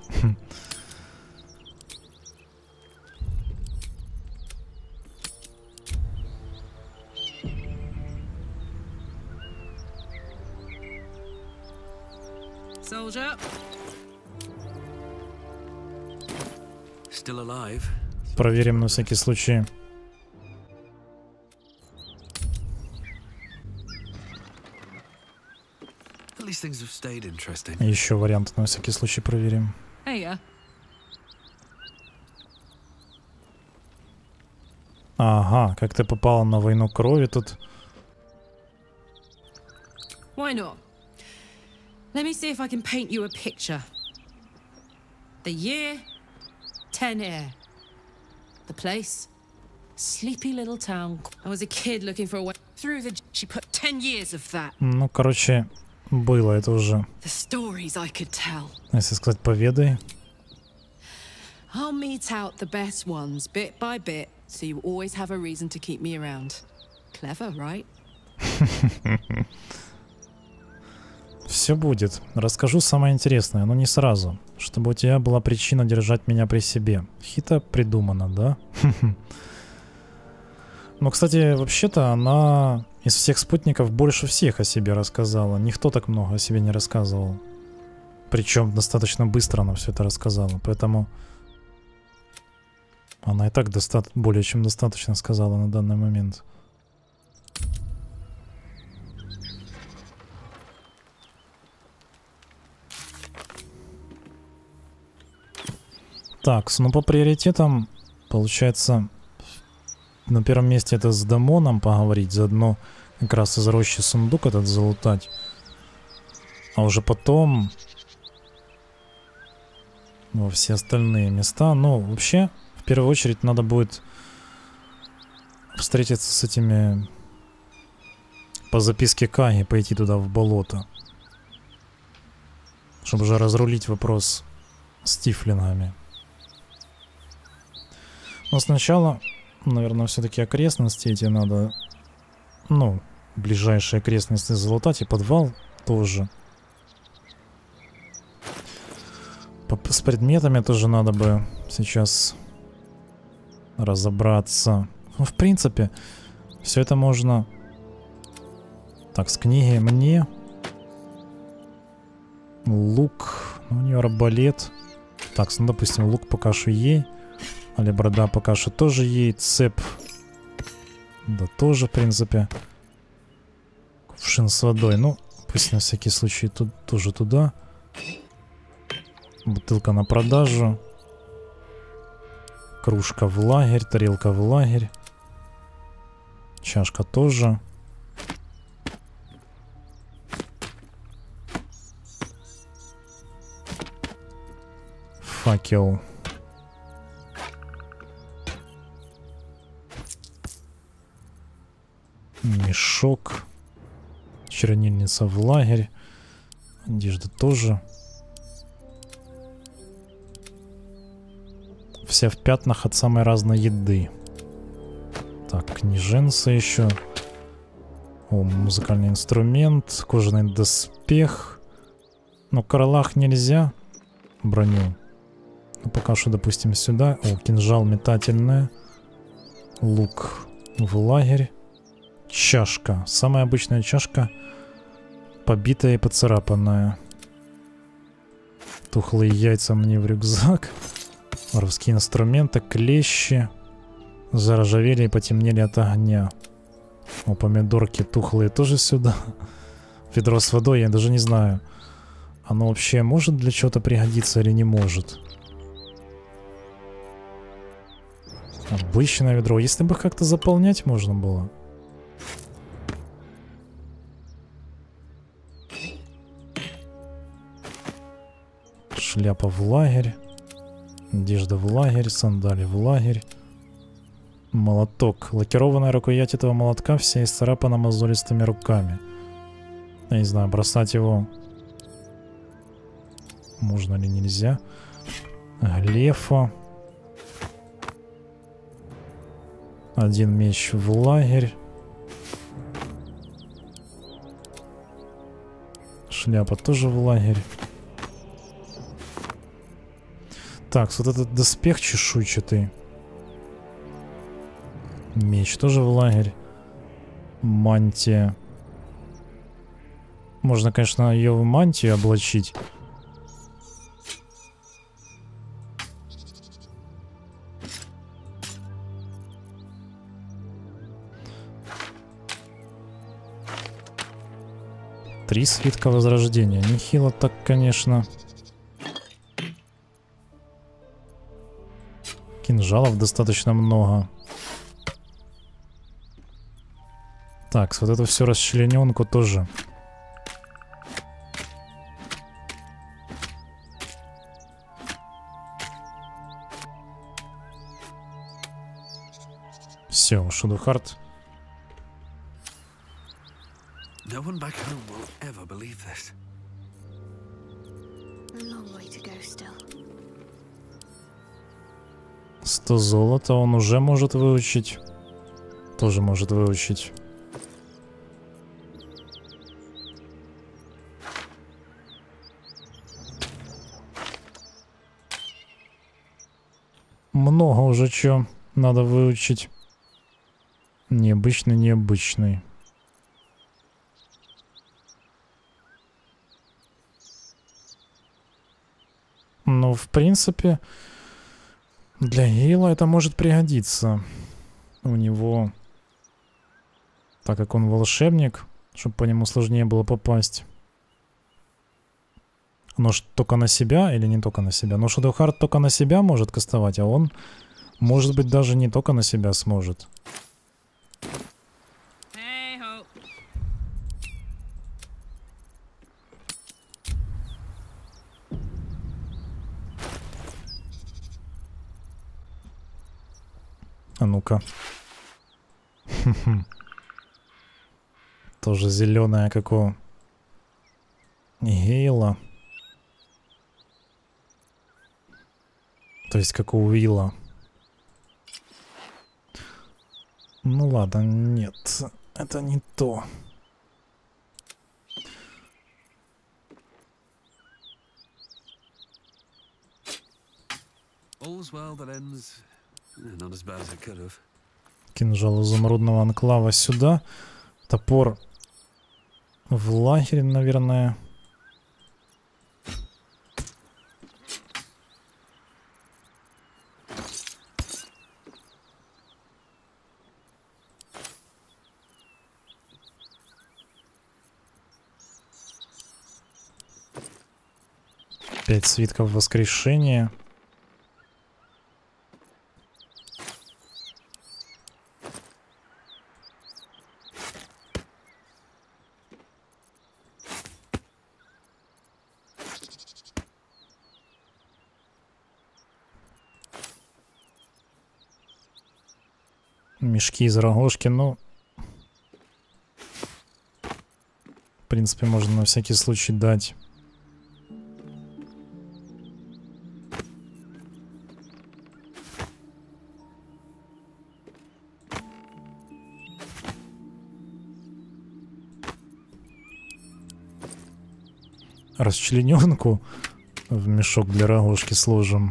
Soldier. Still alive. Проверим на всякий случай. At least things have stayed interesting. Еще вариант на всякий случай проверим. Hey, Ага, как ты попала на войну крови тут. Why not? Let me see if I can paint you a picture. The year, 10 air. The place, sleepy little town. I was a kid looking for a way through the... She put 10 years of that. Ну, короче, было это уже. The stories I could tell. Если сказать, поведай. I'll mete out the best ones bit by bit, so you always have a reason to keep me around. Clever, right? Все будет. Расскажу самое интересное, но не сразу. Чтобы у тебя была причина держать меня при себе. Хитро придумано, да? Но, кстати, вообще-то она из всех спутников больше всех о себе рассказала. Никто так много о себе не рассказывал. Причем достаточно быстро она все это рассказала. Поэтому она и так более чем достаточно сказала на данный момент. Так, ну по приоритетам, получается, на первом месте это с Дамоном поговорить, заодно как раз из рощи сундук этот залутать. А уже потом во все остальные места. Но вообще, в первую очередь, надо будет встретиться с этими... По записке Каги пойти туда, в болото. Чтобы уже разрулить вопрос с тифлингами. Но сначала, наверное, все-таки окрестности эти надо... Ну, ближайшие окрестности залутать, и подвал тоже. С предметами тоже надо бы сейчас разобраться. Ну, в принципе, все это можно... Так, с книги мне. Лук. Ну, у нее арбалет. Так, ну, допустим, лук пока что ей. Алебарда пока что тоже ей. Цеп. Да, тоже, в принципе. Кувшин с водой. Ну, пусть на всякий случай тут тоже туда. Бутылка на продажу. Кружка в лагерь. Тарелка в лагерь. Чашка тоже. Факел. Мешок. Чернильница в лагерь. Одежда тоже. Вся в пятнах от самой разной еды. Так, книженца еще. О, музыкальный инструмент. Кожаный доспех. Но крылах нельзя. Броню. Ну, пока что, допустим, сюда. О, кинжал метательная. Лук в лагерь. Чашка. Самая обычная чашка. Побитая и поцарапанная. Тухлые яйца мне в рюкзак. Воровские инструменты. Клещи. Заржавели и потемнели от огня. О, помидорки тухлые тоже сюда. Ведро с водой, я даже не знаю. Оно вообще может для чего-то пригодиться или не может? Обычное ведро. Если бы как-то заполнять можно было. Шляпа в лагерь. Одежда в лагерь. Сандали в лагерь. Молоток. Лакированная рукоять этого молотка вся исцарапана мозолистыми руками. Я не знаю, бросать его можно ли нельзя. Глефа. Один меч в лагерь. Шляпа тоже в лагерь. Так, вот этот доспех чешуйчатый. Меч тоже в лагерь. Мантия. Можно, конечно, ее в мантию облачить. Три свитка возрождения. Нехило так, конечно. Кинжалов достаточно много. Так, вот эту всю расчлененку тоже. Все, Шадухард. No one back home will ever believe this. A long way to go still. 100 золота он уже может выучить. Тоже может выучить. Много уже чё надо выучить. Необычный, необычный. Ну, в принципе, для Гейла это может пригодиться. У него, так как он волшебник, чтобы по нему сложнее было попасть. Но только на себя или не только на себя? Но Шадухард только на себя может кастовать, а он, может быть, даже не только на себя сможет. А ну-ка. Тоже зеленая, как у Гейла. То есть как у Уилла. Ну ладно, нет. Это не то. Кинжал изумрудного анклава сюда. Топор в лагере, наверное. Пять свитков воскрешения. Мешки из рогожки, ну... В принципе, можно на всякий случай дать. Расчлененку в мешок для рогожки сложим.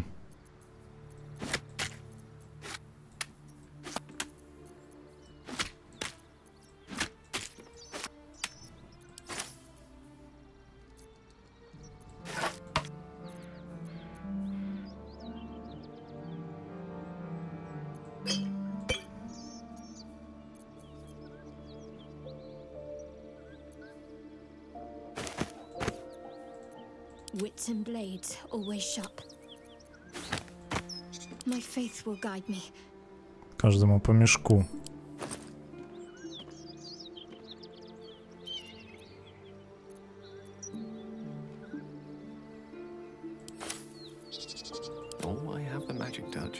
Wits and blades, always sharp. My faith will guide me. Каждому по мешку. Oh, I have the magic touch.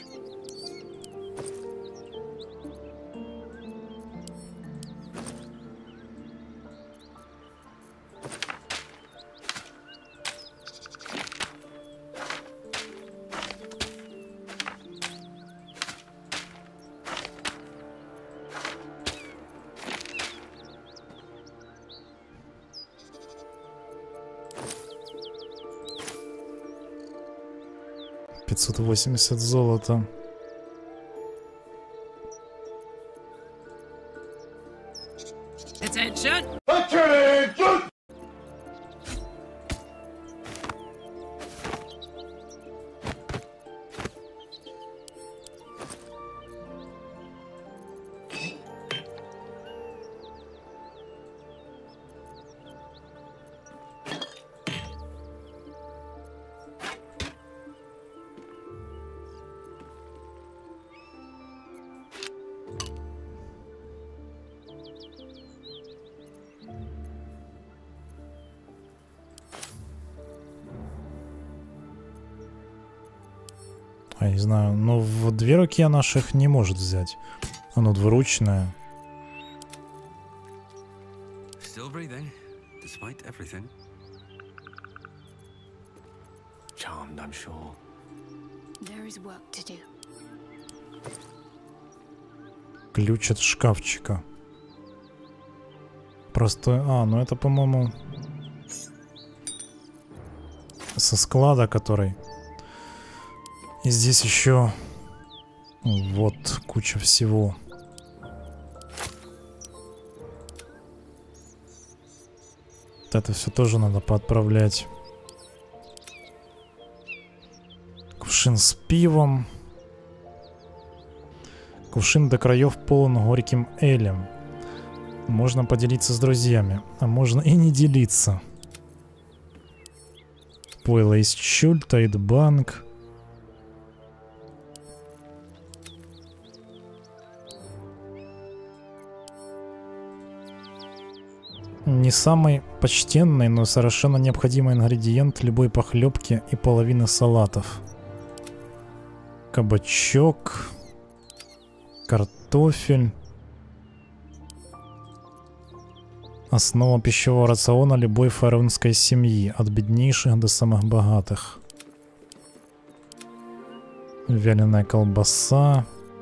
$580 золота. Attention! Я не знаю, но в две руки я наших не может взять. Оно двуручное. Still breathing, despite everything. Charmed, I'm sure. There is work to do. Ключ от шкафчика. Простой. А, ну это, по-моему, со склада, который. И здесь еще вот куча всего. Вот это все тоже надо поотправлять. Кувшин с пивом. Кувшин до краев полон горьким элем. Можно поделиться с друзьями, а можно и не делиться. Пойло из чульта, Идбанк. Не самый почтенный, но совершенно необходимый ингредиент любой похлебки и половины салатов. Кабачок. Картофель. Основа пищевого рациона любой фараонской семьи, от беднейших до самых богатых. Вяленая колбаса.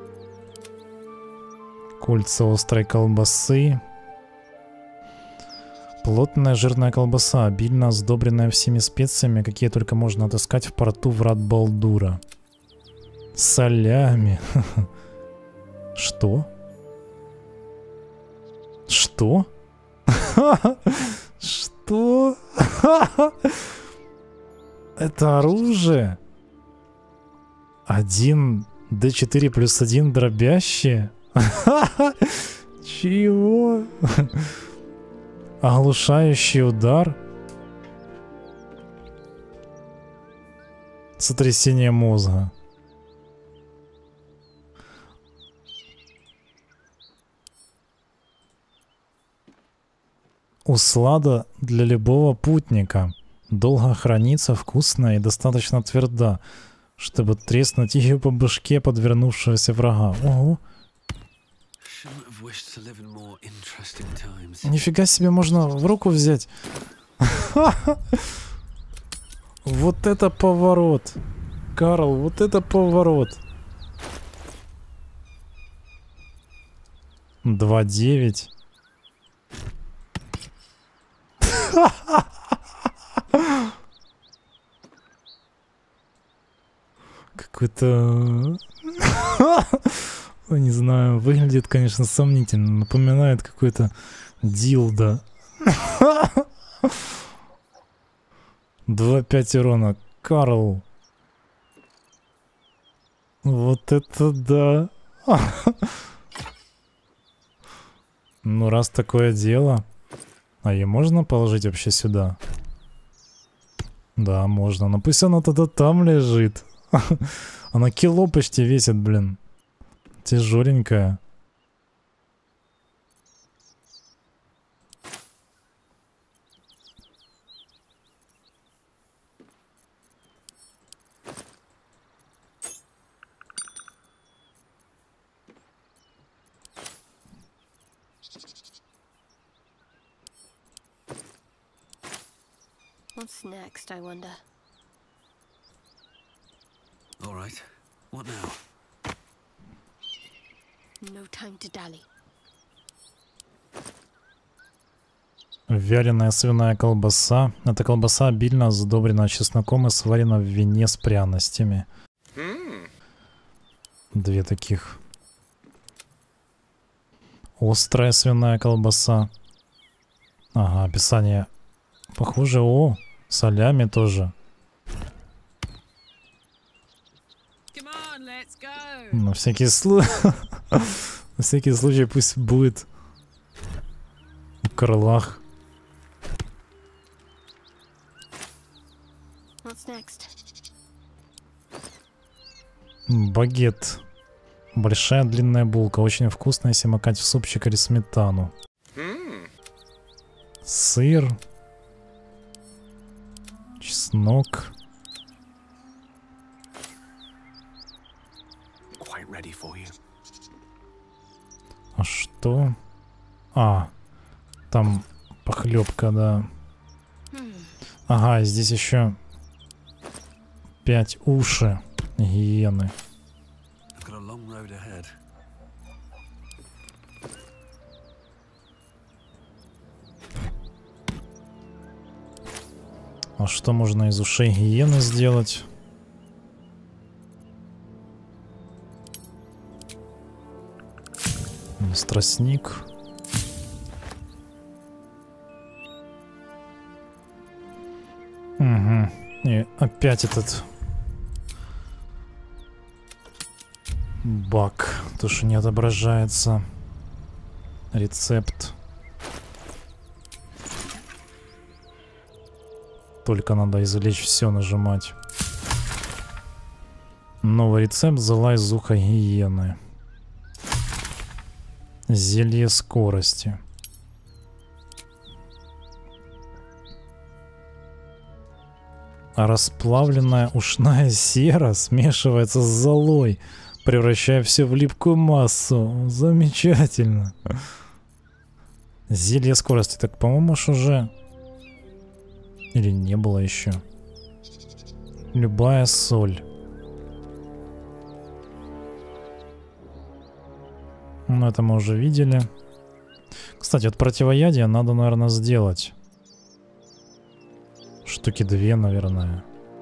Кольца острой колбасы. Плотная жирная колбаса, обильно сдобренная всеми специями, какие только можно отыскать в порту врат Балдура. Солями. Что? Что? Что? Это оружие? 1 D4 плюс 1 дробящие? Чего? Оглушающий удар? Сотрясение мозга. Услада для любого путника. Долго хранится, вкусная и достаточно тверда, чтобы треснуть ее по башке подвернувшегося врага. Ого. Нифига себе, можно в руку взять. Вот это поворот. Карл, вот это поворот. 2-9. Какой-то... Не знаю, выглядит, конечно, сомнительно. Напоминает какой-то дилдо. 2-5 урона. Карл. Вот это да. Ну, раз такое дело... А ее можно положить вообще сюда? Да, можно. Но пусть она тогда там лежит. Она кило почти весит, блин. Тяжеленькая. What's next, I wonder? All right. What now? No time to dally. Вяленая свиная колбаса. Эта колбаса обильно сдобрена чесноком и сварена в вине с пряностями. 2 таких. Острая свиная колбаса. Ага, описание. Похоже, солями тоже. На всякий случай пусть будет в крылах. Багет. Большая длинная булка. Очень вкусная, если макать в супчик или сметану. Сыр. Чеснок. А что? А, там похлебка, да. Ага, здесь еще 5 уши гиены. А что можно из ушей гиены сделать? Тростник. Угу. И опять этот баг. То, что не отображается. Рецепт. Только надо извлечь все, нажимать. Новый рецепт. Зола из уха гиены. Зелье скорости. А расплавленная ушная сера смешивается с золой. превращая все в липкую массу. Замечательно. Зелье скорости. Так, по-моему, уж уже... Или не было еще. Любая соль. Ну, это мы уже видели. Кстати, от противоядия надо, наверное, сделать. Штуки 2, наверное.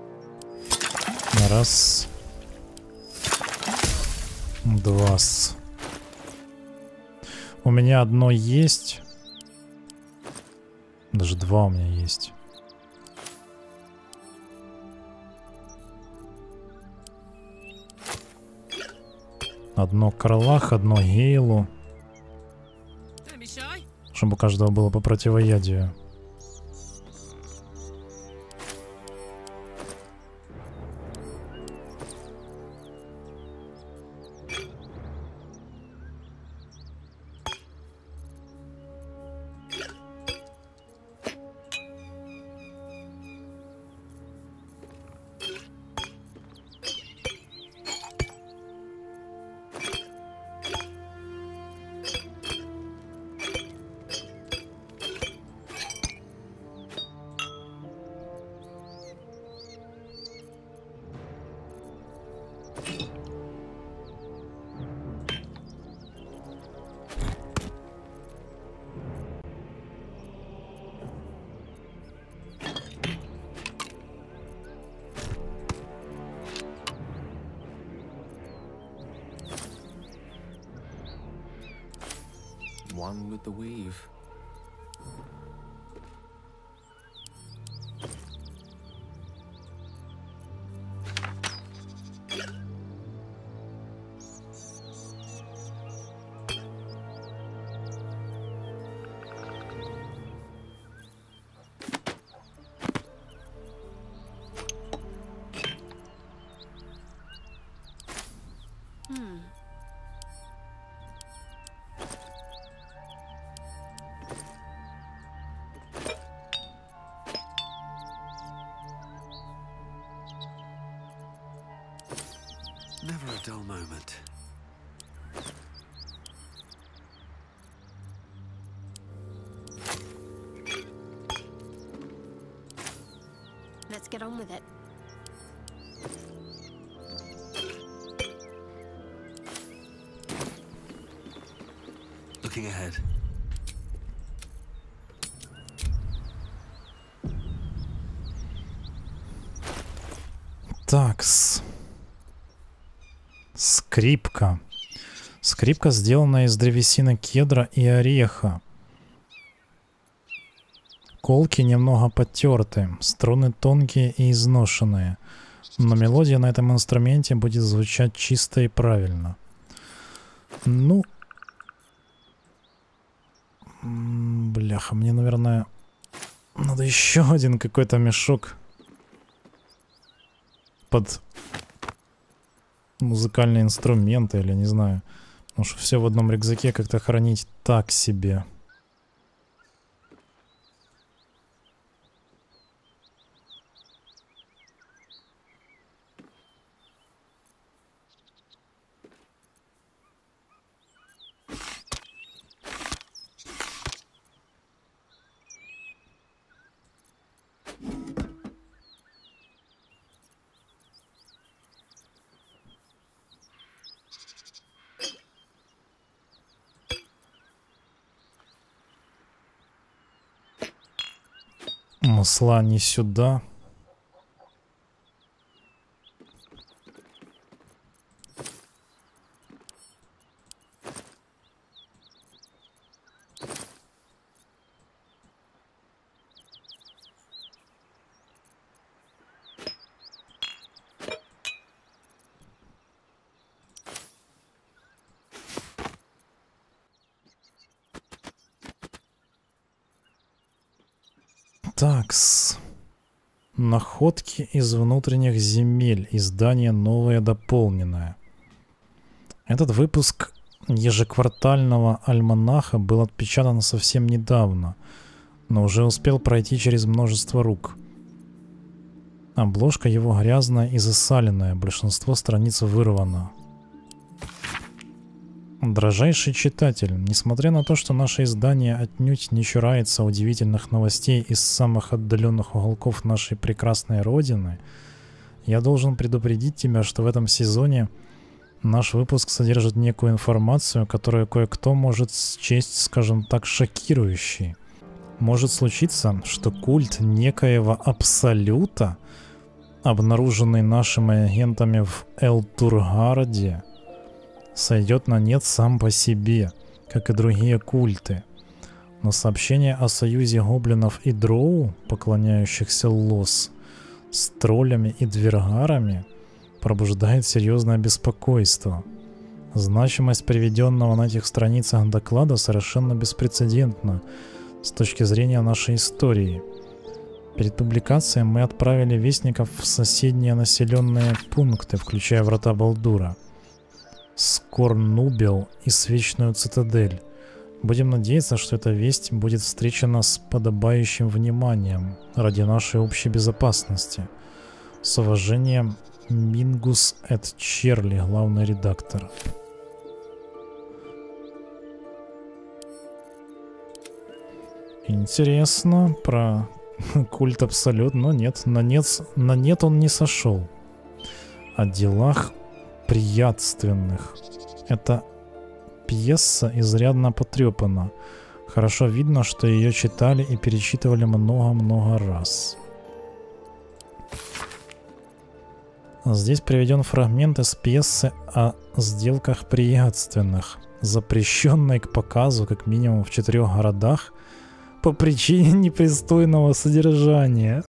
Раз. 2. У меня одно есть. Даже 2 у меня есть. Одно Карлах, одно Гейлу. Чтобы у каждого было по противоядию. One with the weave. Never a dull moment. Let's get on with it. Looking ahead. Такс. Скрипка. Скрипка сделана из древесины кедра и ореха. Колки немного потерты, струны тонкие и изношенные, но мелодия на этом инструменте будет звучать чисто и правильно. Ну, бляха, мне, наверное, надо еще один какой-то мешок под музыкальные инструменты, или не знаю. Потому что все в одном рюкзаке как-то хранить так себе. Масла не сюда. Такс. Находки из внутренних земель. Издание новое дополненное. Этот выпуск ежеквартального альманаха был отпечатан совсем недавно, но уже успел пройти через множество рук. Обложка его грязная и засаленная, большинство страниц вырвано. Дорожайший читатель, несмотря на то, что наше издание отнюдь не чурается удивительных новостей из самых отдаленных уголков нашей прекрасной родины, я должен предупредить тебя, что в этом сезоне наш выпуск содержит некую информацию, которую кое-кто может счесть, скажем так, шокирующей. Может случиться, что культ некоего Абсолюта, обнаруженный нашими агентами в Элтургарде, сойдет на нет сам по себе, как и другие культы. Но сообщение о союзе гоблинов и дроу, поклоняющихся Лос, с троллями и двергарами, пробуждает серьезное беспокойство. Значимость приведенного на этих страницах доклада совершенно беспрецедентна с точки зрения нашей истории. Перед публикацией мы отправили вестников в соседние населенные пункты, включая врата Балдура, Скорнубел и Свечную Цитадель. Будем надеяться, что эта весть будет встречена с подобающим вниманием ради нашей общей безопасности. С уважением, Мингус Эд Черли, главный редактор. Интересно про культ Абсолют, но нет, на нет он не сошел. О делах приятственных. Эта пьеса изрядно потрепана. Хорошо видно, что ее читали и перечитывали много-много раз. Здесь приведен фрагмент из пьесы о сделках приятственных, запрещенной к показу как минимум в 4 городах по причине непристойного содержания.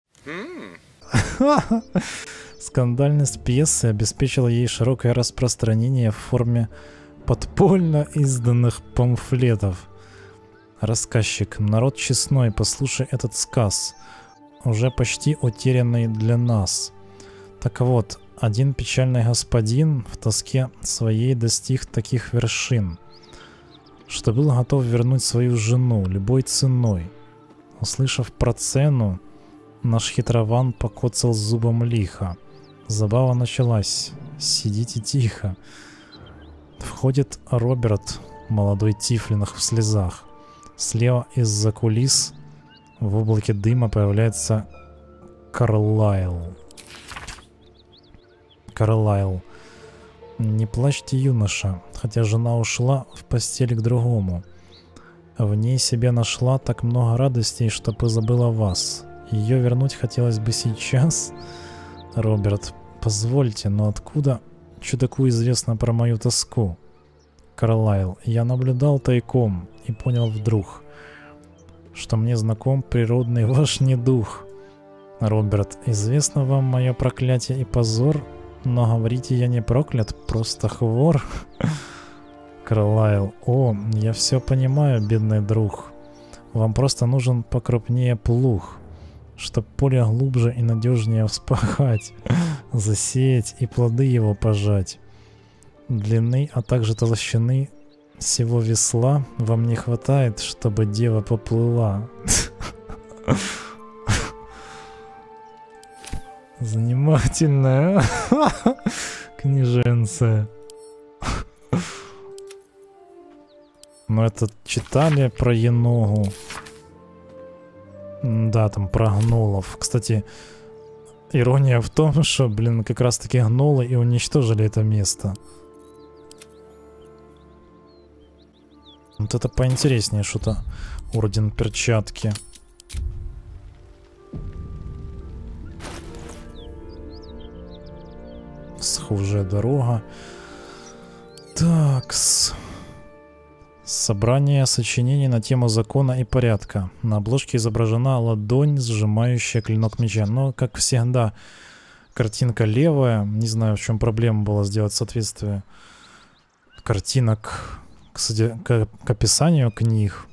Скандальность пьесы обеспечила ей широкое распространение в форме подпольно изданных памфлетов. Рассказчик: народ честной, послушай этот сказ, уже почти утерянный для нас. Так вот, один печальный господин в тоске своей достиг таких вершин, что был готов вернуть свою жену любой ценой. Услышав про цену, наш хитрован покоцал зубом лихо. Забава началась. Сидите тихо. Входит Роберт, молодой тифлинг в слезах. Слева из-за кулис в облаке дыма появляется Карлайл. Карлайл. Не плачьте, юноша, хотя жена ушла в постель к другому. В ней себе нашла так много радостей, что позабыла вас. Ее вернуть хотелось бы сейчас. Роберт, позвольте, но откуда чудаку известно про мою тоску? Карлайл, я наблюдал тайком и понял вдруг, что мне знаком природный ваш недух. Роберт, известно вам мое проклятие и позор, но говорите, я не проклят, просто хвор. Карлайл, о, я все понимаю, бедный друг. Вам просто нужен покрупнее плуг, чтоб поле глубже и надежнее вспахать, засеять и плоды его пожать. Длины, а также толщины всего весла вам не хватает, чтобы дева поплыла. Занимательная книженция. Но это читали про еногу. Да, там про гнолов. Кстати, ирония в том, что, блин, как раз таки гнолы и уничтожили это место. Вот это поинтереснее что-то. Орден перчатки. Схожая дорога. Такс. Собрание сочинений на тему закона и порядка. На обложке изображена ладонь, сжимающая клинок меча. Но, как всегда, картинка левая. Не знаю, в чем проблема была сделать соответствие картинок к описанию книг.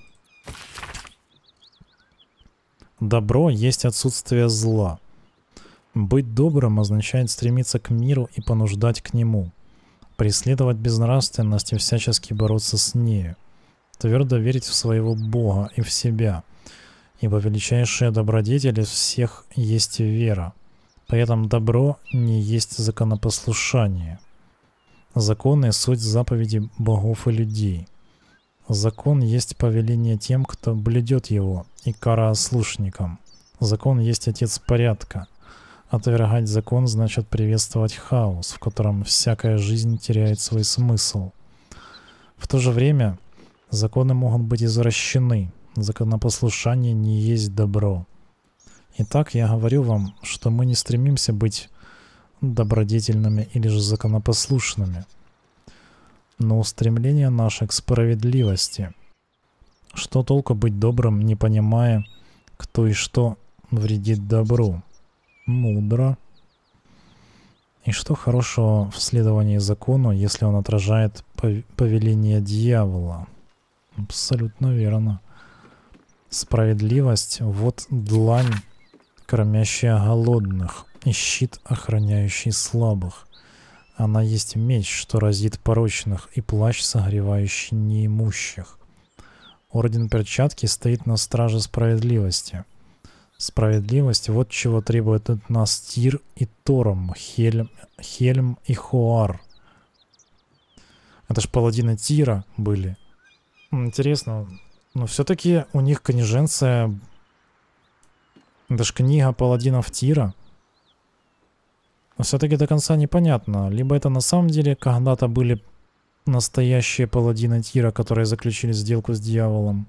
Добро есть отсутствие зла. Быть добрым означает стремиться к миру и понуждать к нему. Преследовать безнравственность и всячески бороться с нею. Твердо верить в своего Бога и в себя. Ибо величайшая добродетель из всех есть вера. При этом добро не есть законопослушание. Законы — суть заповеди богов и людей. Закон есть повеление тем, кто блюдет его, и кара ослушникам. Закон есть отец порядка. Отвергать закон значит приветствовать хаос, в котором всякая жизнь теряет свой смысл. В то же время законы могут быть извращены. Законопослушание не есть добро. Итак, я говорю вам, что мы не стремимся быть добродетельными или же законопослушными, но устремление наше к справедливости. Что толку быть добрым, не понимая, кто и что вредит добру? Мудро. И что хорошего в следовании закону, если он отражает повеление дьявола? Абсолютно верно. Справедливость — вот длань, кормящая голодных, и щит, охраняющий слабых. Она есть меч, что разит порочных, и плащ, согревающий неимущих. Орден перчатки стоит на страже справедливости. Справедливость — вот чего требует от нас Тир и Торм, Хельм и Хоар. Это ж паладины Тира были. Интересно, но все-таки у них книженция... Это ж книга паладинов Тира. Но все-таки до конца непонятно. Либо это на самом деле когда-то были настоящие паладины Тира, которые заключили сделку с дьяволом.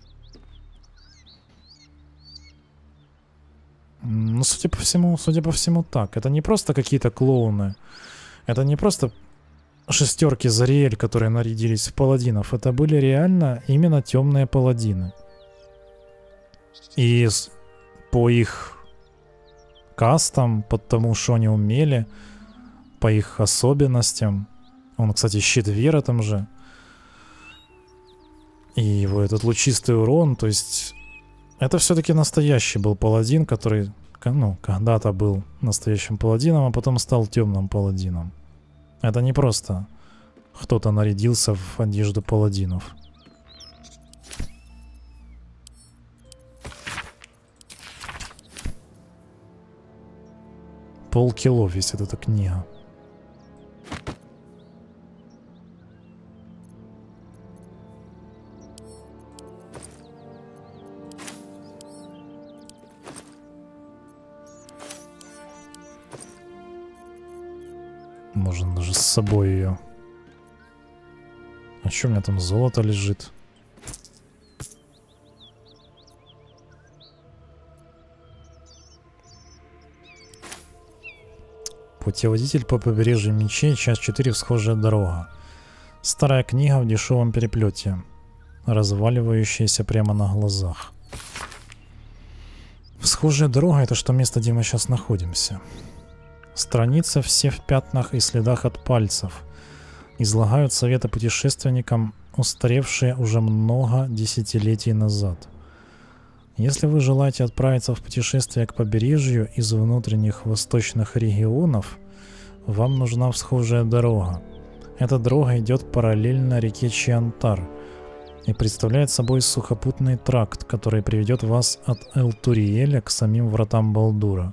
Ну, судя по всему так. Это не просто какие-то клоуны. Это не просто шестерки Зариэль, которые нарядились в паладинов. Это были реально именно темные паладины. И по их кастам, по тому, что они умели, по их особенностям. Он, кстати, щит веры там же. И его этот лучистый урон, то есть... Это все-таки настоящий был паладин, который, ну, когда-то был настоящим паладином, а потом стал темным паладином. Это не просто кто-то нарядился в одежду паладинов. Полкило весит эта книга. Можно даже с собой ее. А что у меня там золото лежит? Путеводитель по побережью мечей, часть 4, «Всхожая дорога». Старая книга в дешевом переплете, разваливающаяся прямо на глазах. Всхожая дорога — это что место, где мы сейчас находимся. Страницы все в пятнах и следах от пальцев. Излагают советы путешественникам, устаревшие уже много десятилетий назад. Если вы желаете отправиться в путешествие к побережью из внутренних восточных регионов, вам нужна всхожая дорога. Эта дорога идет параллельно реке Чиантар и представляет собой сухопутный тракт, который приведет вас от Эл-Туриэля к самим вратам Балдура.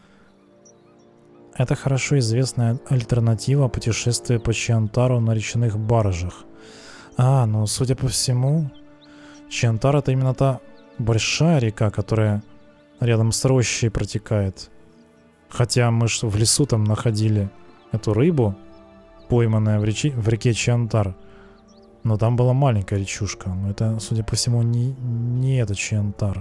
Это хорошо известная альтернатива путешествия по Чиантару на речных баржах. Ну, судя по всему, Чиантар — это именно та большая река, которая рядом с рощей протекает. Хотя мы ж в лесу там находили эту рыбу, пойманная в реке Чиантар. Но там была маленькая речушка. Но это, судя по всему, не это Чиантар.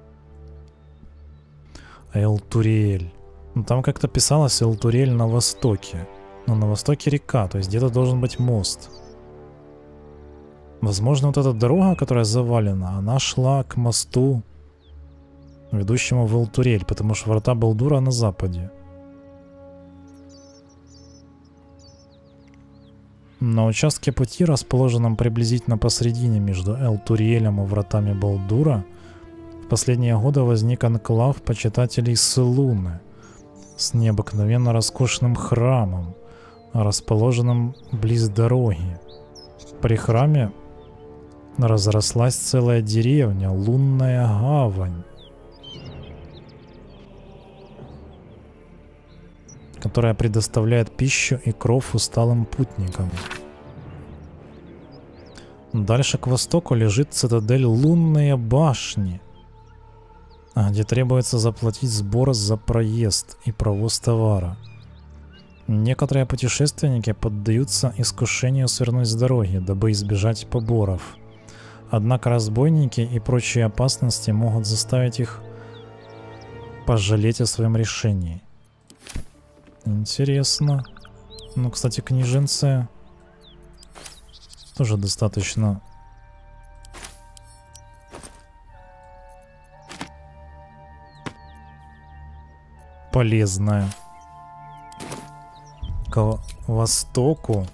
А Эл-Туриэль. Ну, там как-то писалось Эл-Туриэль на востоке. Но на востоке река, то есть где-то должен быть мост. Возможно, вот эта дорога, которая завалена, она шла к мосту, ведущему в Эл-Туриэль, потому что врата Балдура на западе. На участке пути, расположенном приблизительно посредине между Эл-Туриэлем и вратами Балдура, в последние годы возник анклав почитателей Селуны с необыкновенно роскошным храмом, расположенным близ дороги. При храме разрослась целая деревня, лунная гавань. которая предоставляет пищу и кров усталым путникам. Дальше к востоку лежит цитадель Лунные башни, где требуется заплатить сбор за проезд и провоз товара. Некоторые путешественники поддаются искушению свернуть с дороги, дабы избежать поборов. Однако разбойники и прочие опасности могут заставить их пожалеть о своем решении. Интересно. Ну, кстати, книженцы тоже достаточно полезная. К востоку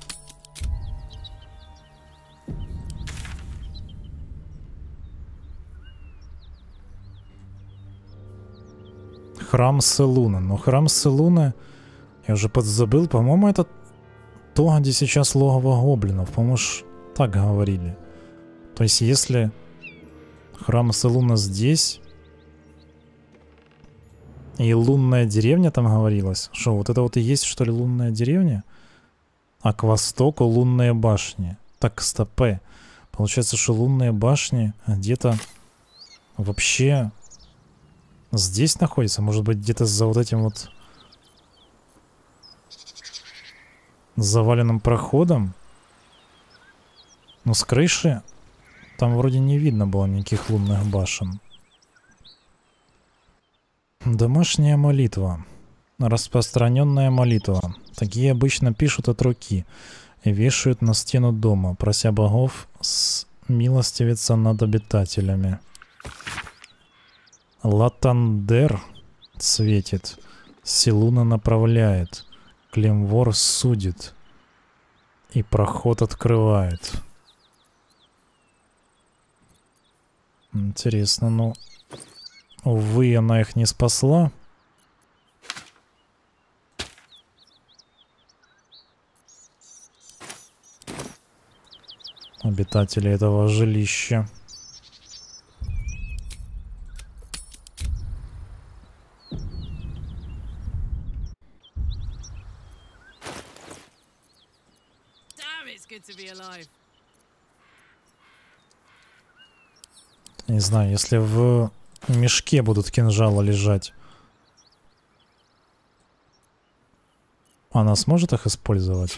храм Селуны. Но храм Селуны, я уже подзабыл, по-моему, это то, где сейчас логово гоблинов. По-моему, так говорили. То есть, если храм Селуна здесь, и лунная деревня там говорилось, что вот это вот и есть, что ли, лунная деревня? А к востоку лунные башни. Так, стопэ. Получается, что лунные башни где-то вообще здесь находятся. Может быть, где-то за вот этим вот заваленным проходом. Но с крыши там вроде не видно было никаких лунных башен. Домашняя молитва. Распространенная молитва. Такие обычно пишут от руки и вешают на стену дома, прося богов смилостивиться над обитателями. Латандер светит, Селуна направляет, Клемвор судит и проход открывает. Интересно, ну... Увы, она их не спасла. Обитатели этого жилища. Не знаю, если в мешке будут кинжалы лежать, она сможет их использовать?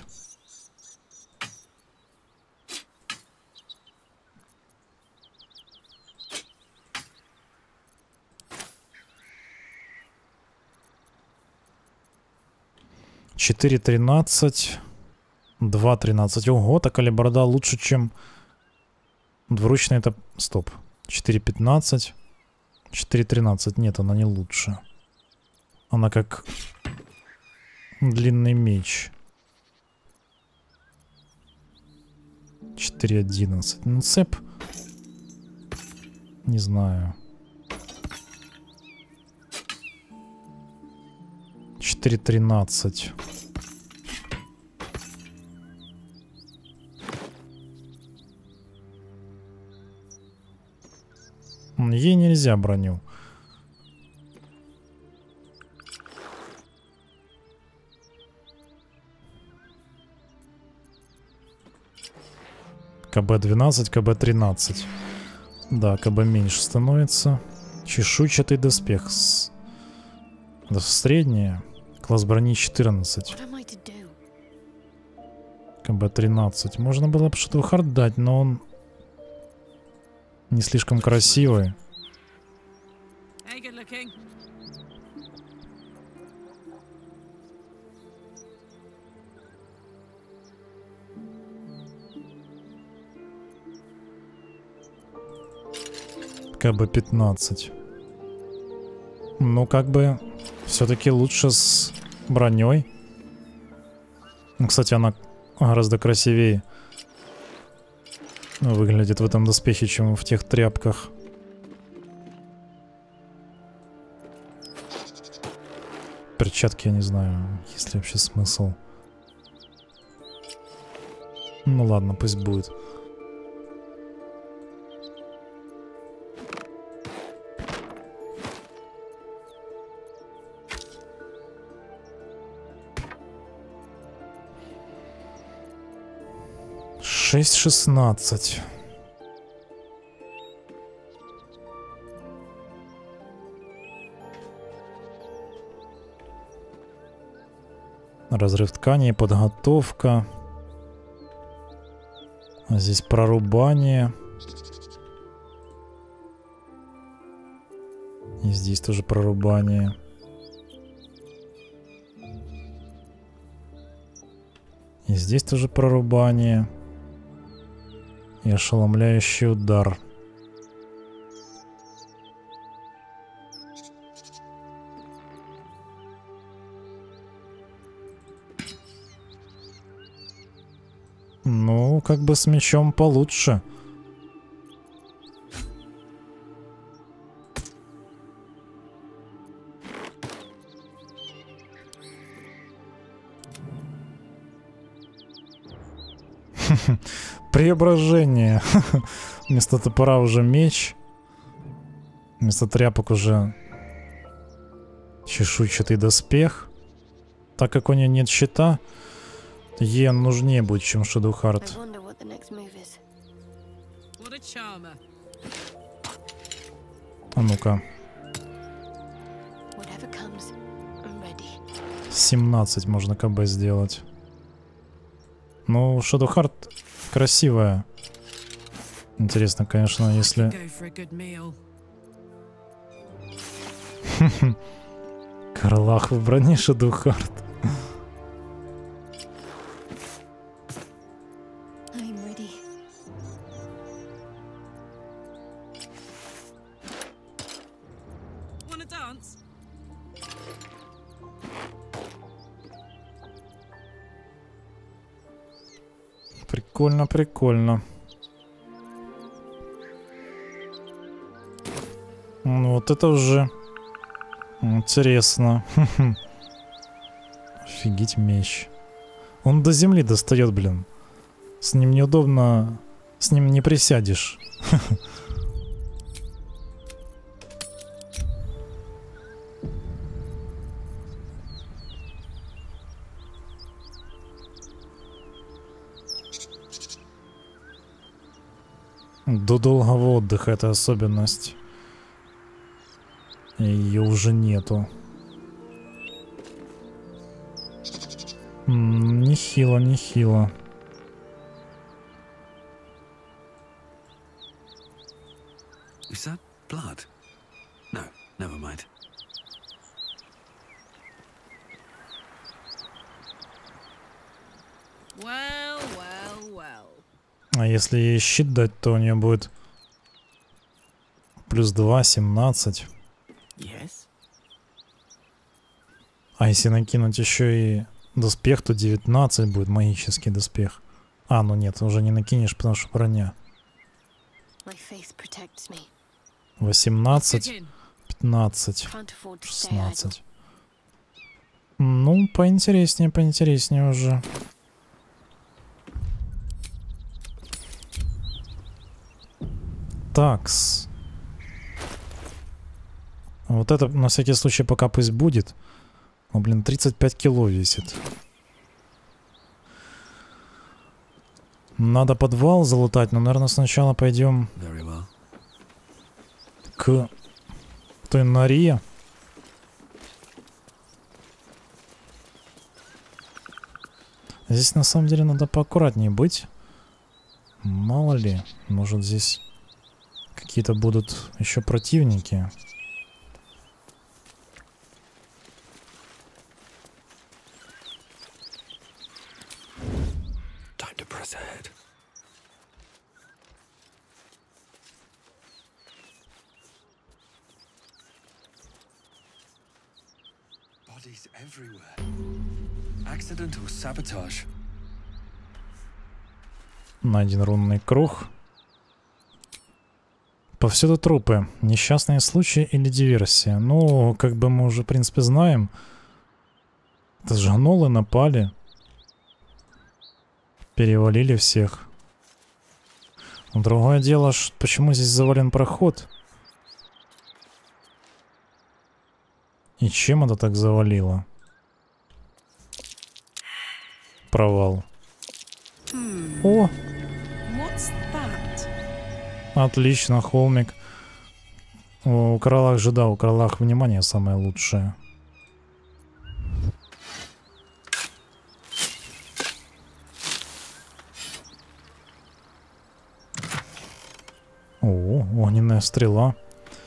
Четыре 13, 2 13. Ого, так алебарда лучше, чем двуручный. Это стоп. 4 15. 4.13. Нет, она не лучше. Она как длинный меч. 4.11. Ну, цеп. Не знаю. 4.13. Ей нельзя броню. КБ 12, КБ 13. Да, КБ меньше становится. Чешуйчатый доспех. Средняя. Класс брони 14. КБ 13. Можно было бы что-то хард дать, но он не слишком красивый. КБ 15. Ну, как бы все-таки лучше с броней. Кстати, она гораздо красивее выглядит в этом доспехе, чем в тех тряпках. Перчатки, я не знаю, есть ли вообще смысл. Ну ладно, пусть будет. 6:16. Разрыв тканей, подготовка. А здесь прорубание. И здесь тоже прорубание. И здесь тоже прорубание. И ошеломляющий удар. Ну, как бы с мечом получше. Преображение. Вместо топора уже меч. Вместо тряпок уже чешуйчатый доспех. Так как у нее нет щита, ей нужнее будет, чем Shadowheart. А ну-ка. 17 можно КБ сделать. Ну, Shadowheart красивая. Интересно, конечно, если... Карлах в броне Shadowheart. Прикольно, прикольно. Ну, вот это уже интересно. Офигеть меч. Он до земли достает, блин. С ним неудобно. С ним не присядешь. До долгого отдыха это особенность. Ее уже нету. Нехило, нехило. Is that blood? No, never mind. Well, well, well. А если ей щит дать, то у нее будет +2, 17. Yes. А если накинуть еще и доспех, то 19 будет магический доспех. А, ну нет, уже не накинешь, потому что броня. 18, 15, 16. Ну, поинтереснее, поинтереснее уже. Такс. Вот это на всякий случай пока пусть будет. О, блин, 35 кило весит. Надо подвал залутать, но, наверное, сначала пойдем к той норе. Здесь на самом деле надо поаккуратнее быть. Мало ли, может здесь какие-то будут еще противники. Time to press ahead. Bodies everywhere. Accidental sabotage. Найден рунный круг. Повсюду трупы. Несчастные случаи или диверсия. Ну, как бы мы уже, в принципе, знаем. Это же гнолы напали. Перевалили всех. Но другое дело, почему здесь завален проход? И чем это так завалило? Провал. О! What's that? Отлично, холмик. У Кралах же, да, у Кралах внимание самое лучшее. О, огненная стрела.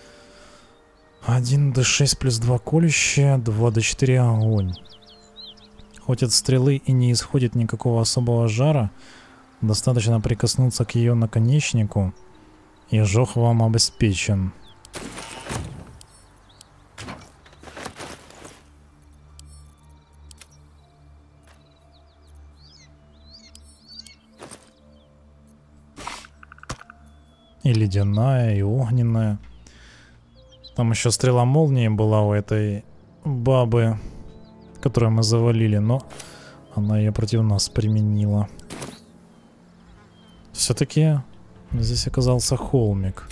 1d6 плюс 2 колющие, 2d4 огонь. Хоть от стрелы и не исходит никакого особого жара, достаточно прикоснуться к ее наконечнику, и ожог вам обеспечен. И ледяная, и огненная. Там еще стрела молнии была у этой бабы, которую мы завалили, но она ее против нас применила. Все-таки здесь оказался холмик.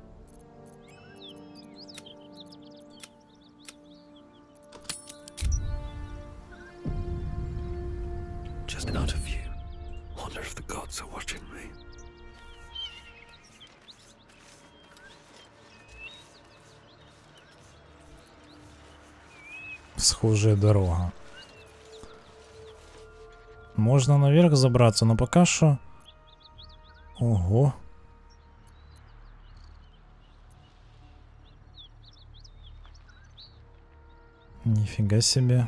Just out of view. Wonder if the gods are watching me. Схожая дорога. Можно наверх забраться, но пока что... Ого. Нифига себе.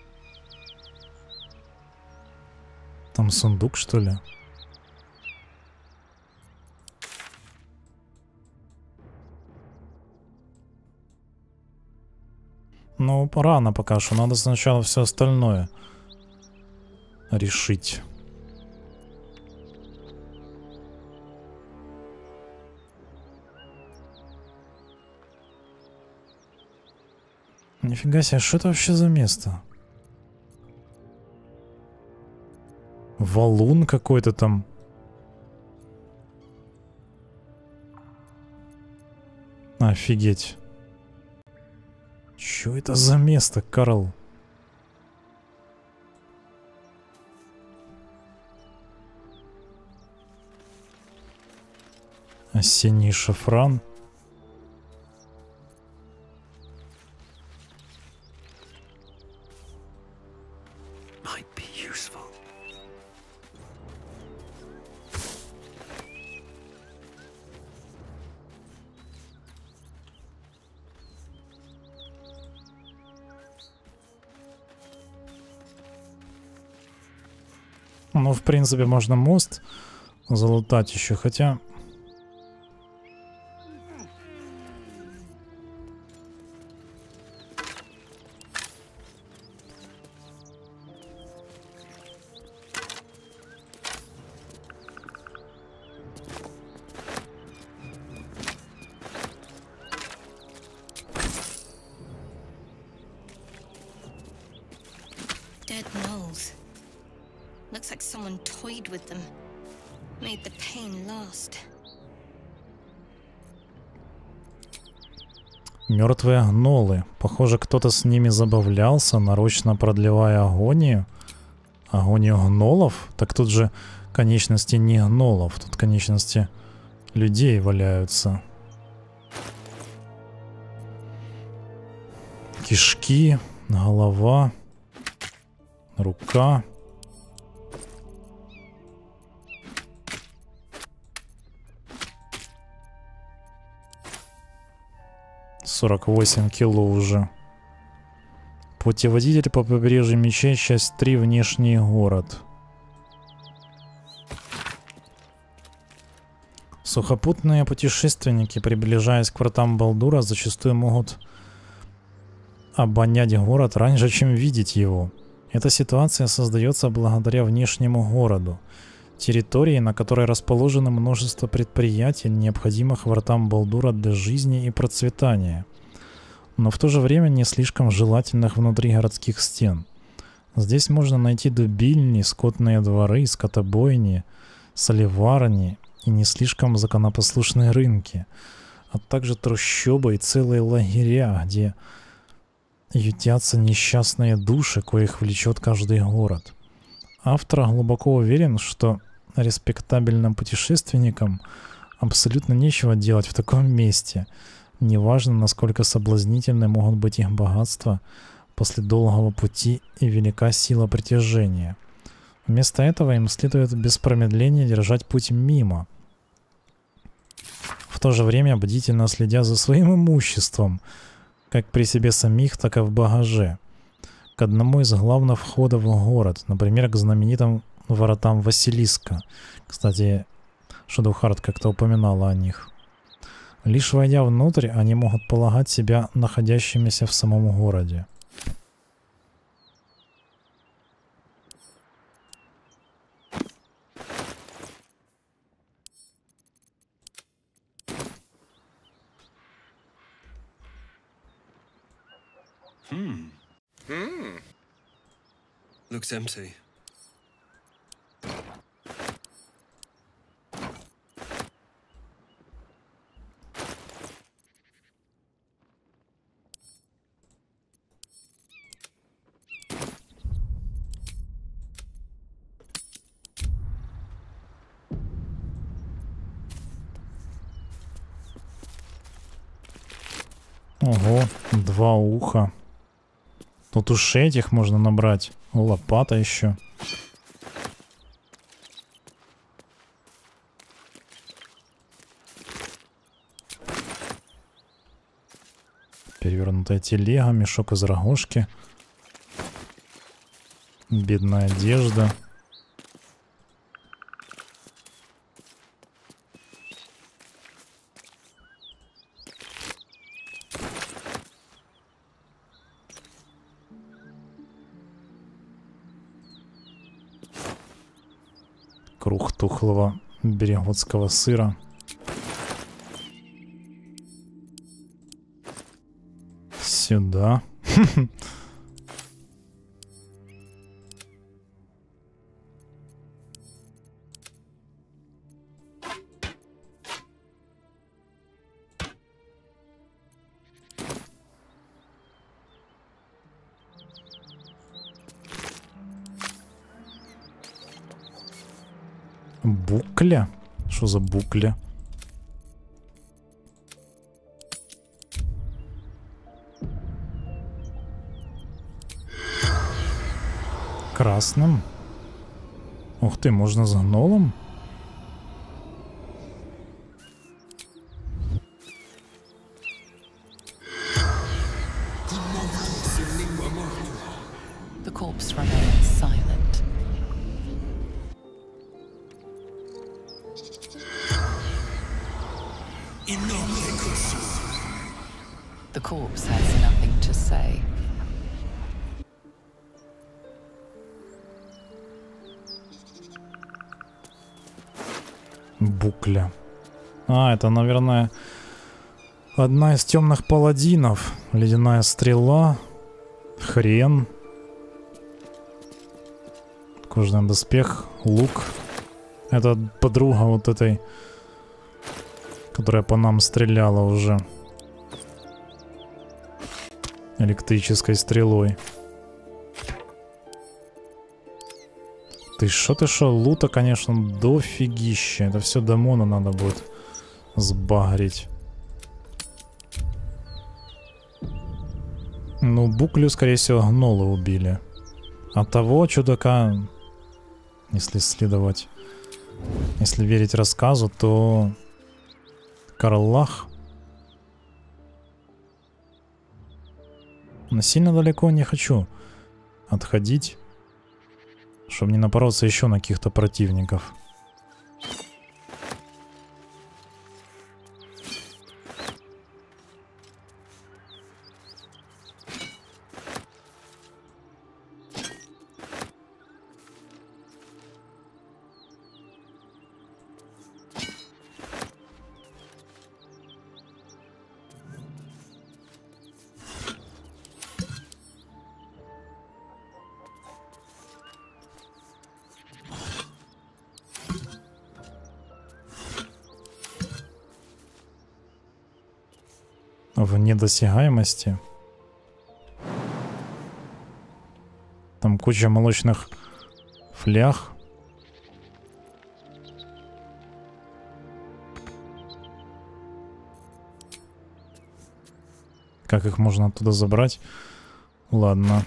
Там сундук, что ли? Ну, рано пока что. Надо сначала все остальное решить. Нифига себе, что это вообще за место? Валун какой-то там. Офигеть. Чё это за место, Карл? Осенний шафран. Might be useful. Ну, в принципе, можно мост залутать еще, хотя... Dead moles. Looks like someone toyed with them. Made the pain last. Мертвые гнолы. Похоже, кто-то с ними забавлялся, нарочно продлевая агонию. Агонию гнолов? Так тут же конечности не гнолов. Тут конечности людей валяются. Кишки, голова, рука. $48 кило уже. Путеводитель по побережью мечей, часть 3, внешний город. Сухопутные путешественники, приближаясь к вратам Балдура, зачастую могут обонять город раньше, чем видеть его. Эта ситуация создается благодаря внешнему городу, территории, на которой расположено множество предприятий, необходимых вратам Балдура для жизни и процветания, но в то же время не слишком желательных внутри городских стен. Здесь можно найти дубильни, скотные дворы, скотобойни, солеварни и не слишком законопослушные рынки, а также трущобы и целые лагеря, где ютятся несчастные души, коих влечет каждый город. Автор глубоко уверен, что респектабельным путешественникам абсолютно нечего делать в таком месте. Неважно, насколько соблазнительны могут быть их богатства после долгого пути и велика сила притяжения. Вместо этого им следует без промедления держать путь мимо, в то же время бдительно следя за своим имуществом, как при себе самих, так и в багаже, к одному из главных входов в город, например, к знаменитым воротам Василиска. Кстати, Shadowheart как-то упоминала о них. Лишь войдя внутрь, они могут полагать себя находящимися в самом городе. Looks empty. Ого, 2 уха. Тут уж этих можно набрать. Лопата еще. Перевернутая телега, мешок из рогожки. Бедная одежда. Круг тухлого береготского сыра. Сюда. Букля? Что за букля? Красным? Ух ты, можно с гнолом? The corpse remains silent. The corpse has nothing to say. Букля. А, это, наверное, одна из темных паладинов. Ледяная стрела. Хрен. Кожаный доспех. Лук. Это подруга вот этой, которая по нам стреляла уже электрической стрелой. Ты шо, лута, конечно, дофигища. Это все Дамону надо будет сбагрить. Ну, Буклю, скорее всего, гнолы убили. А того чудака, если следовать, если верить рассказу, то Карлах. Но сильно далеко не хочу отходить, чтобы не напороться еще на каких-то противников. В недосягаемости. Там куча молочных флях. Как их можно оттуда забрать? Ладно.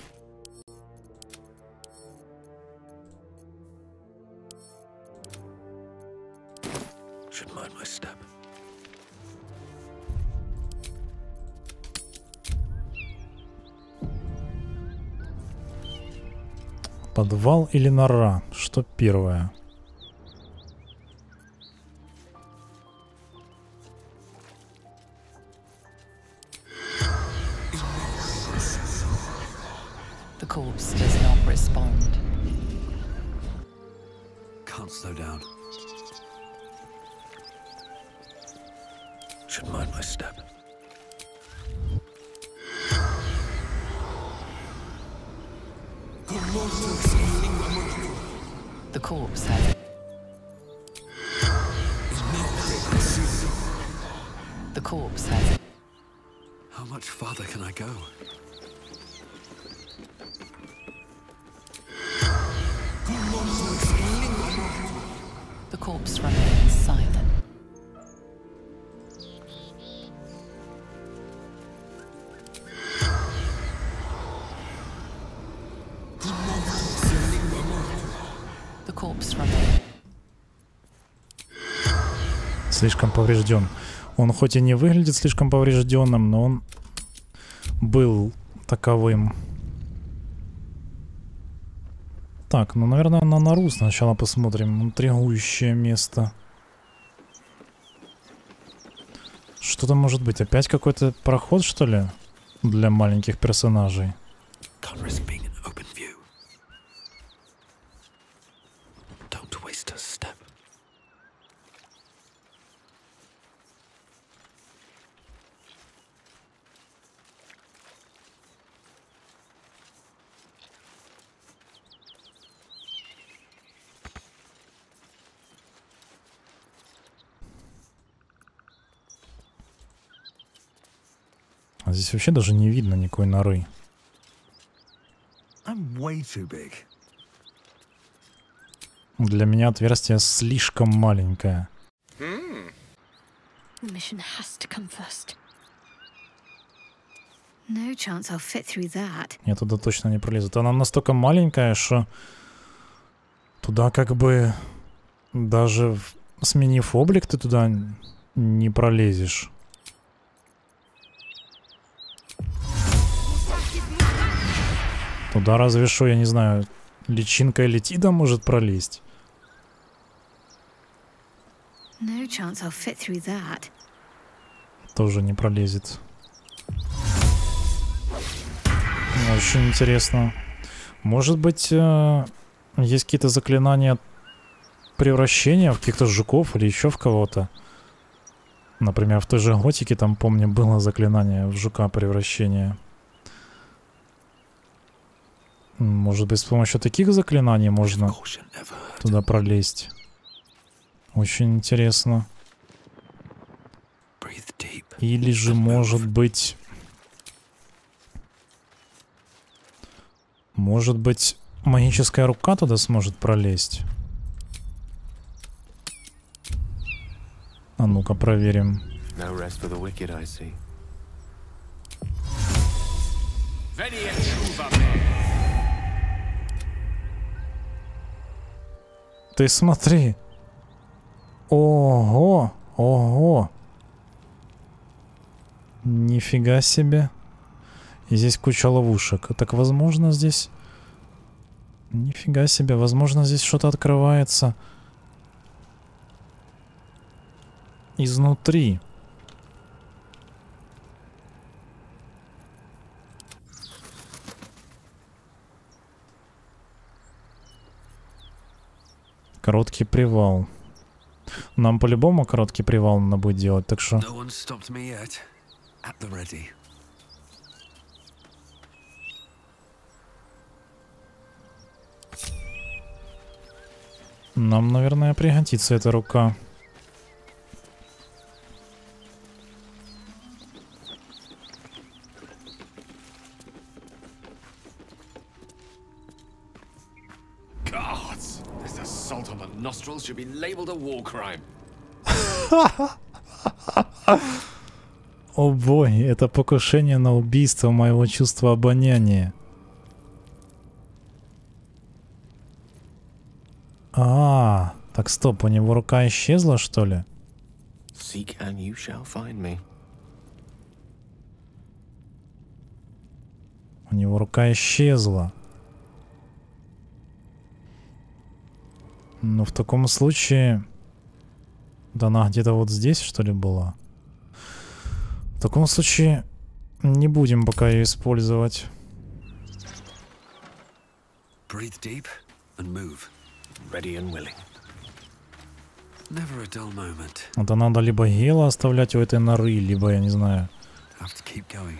Подвал или нора? Что первое? The corpse does not respond. Can't slow down. Should mind my step. The corpse has... The corpse has... How much farther can I go? The corpse remains silent. The corpse remains. Слишком поврежден. Он хоть и не выглядит слишком поврежденным, но он был таковым. Так, ну, наверное, на нору сначала посмотрим. Интригующее место. Что там может быть? Опять какой-то проход, что ли? Для маленьких персонажей. А здесь вообще даже не видно никакой норы. Для меня отверстие слишком маленькое. Я туда точно не пролезу. Она настолько маленькая, что туда как бы даже сменив облик, ты туда не пролезешь. Туда разве что, я не знаю, личинка или тида может пролезть. Тоже не пролезет. Очень интересно. Может быть, есть какие-то заклинания превращения в каких-то жуков или еще в кого-то. Например, в той же готике, там, помню, было заклинание в жука превращения. Может быть, с помощью таких заклинаний можно туда пролезть. Очень интересно. Или же, может быть... Может быть, магическая рука туда сможет пролезть? А ну-ка, проверим. Ты смотри. Ого, ого. Нифига себе. И здесь куча ловушек. Так, возможно, здесь... Нифига себе. Возможно, здесь что-то открывается изнутри. Короткий привал. Нам по-любому короткий привал надо будет делать, так что... Нам, наверное, пригодится эта рука. Should be labeled a war crime. О бой, это покушение на убийство моего чувства обоняния. Так стоп, у него рука исчезла, что ли? Seek and you shall find me. У него рука исчезла. Ну, в таком случае... Да она где-то вот здесь, что ли, была? В таком случае не будем пока ее использовать. Breathe deep and move. Ready and willing. Never a dull moment. Это надо либо Гела оставлять у этой норы, либо, я не знаю... Have to keep going.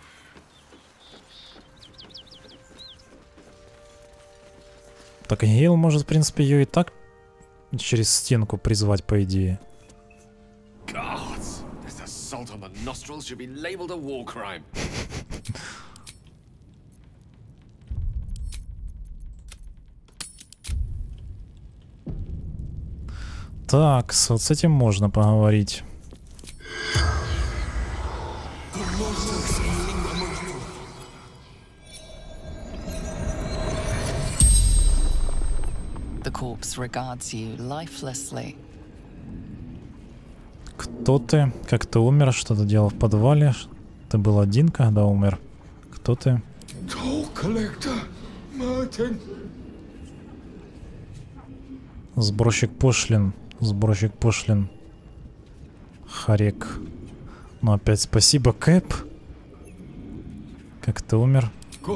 Так Гейл может, в принципе, ее и так через стенку призвать, по идее. Gods, this assault on the nostrils should be labeled a war crime. Так, вот с этим можно поговорить. The corpse regards you lifelessly. Кто ты? Как ты умер? Что ты делал в подвале? Ты был один, когда умер? Кто ты? Сборщик пошлин. Сборщик пошлин. Харек. Ну опять спасибо, Кэп. Как ты умер?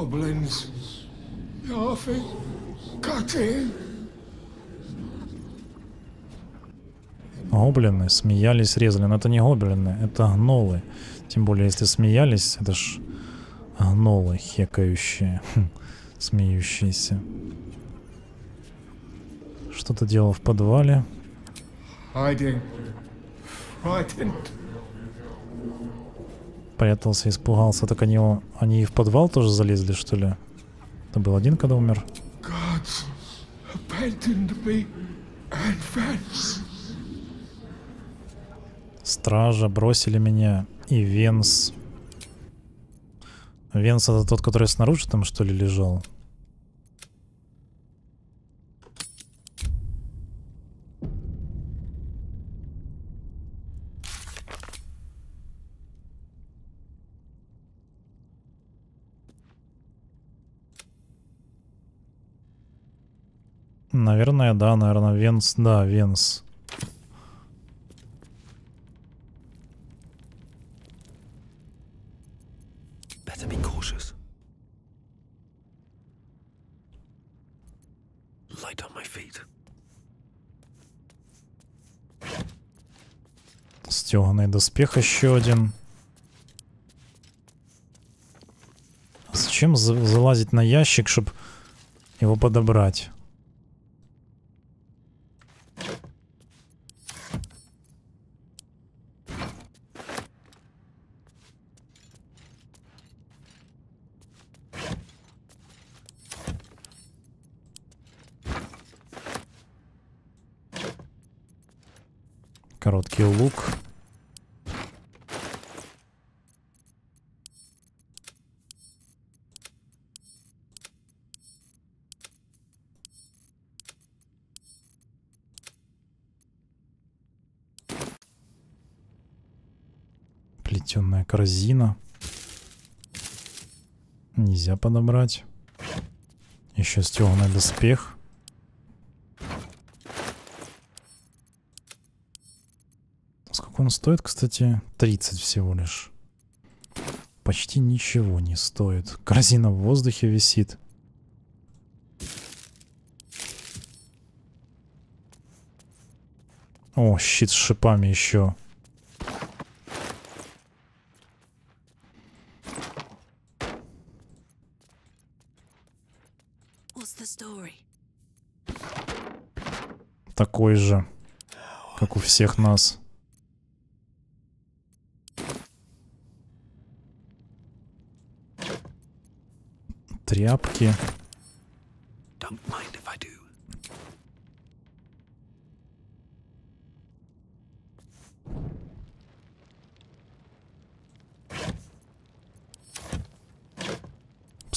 Гоблины смеялись, резали. Но это не гоблины, это гнолы. Тем более, если смеялись, это ж гнолы хекающие, смеющиеся. Что ты делал в подвале? Прятался, испугался. Так они и в подвал тоже залезли, что ли? Ты был один, когда умер? Стража бросили меня. И Венс. Венс это тот, который снаружи там, что ли, лежал? Наверное, да, наверное, Венс, да, Венс. Better be cautious. Light on my feet. Стёганый доспех еще один. Зачем залазить на ящик, чтобы его подобрать? Короткий лук. Плетеная корзина. Нельзя подобрать. Еще стёганый доспех. Сколько он стоит, кстати? 30 всего лишь. Почти ничего не стоит. Корзина в воздухе висит. О, щит с шипами еще. Такой же, как у всех нас. Тряпки. Don't mind if I do.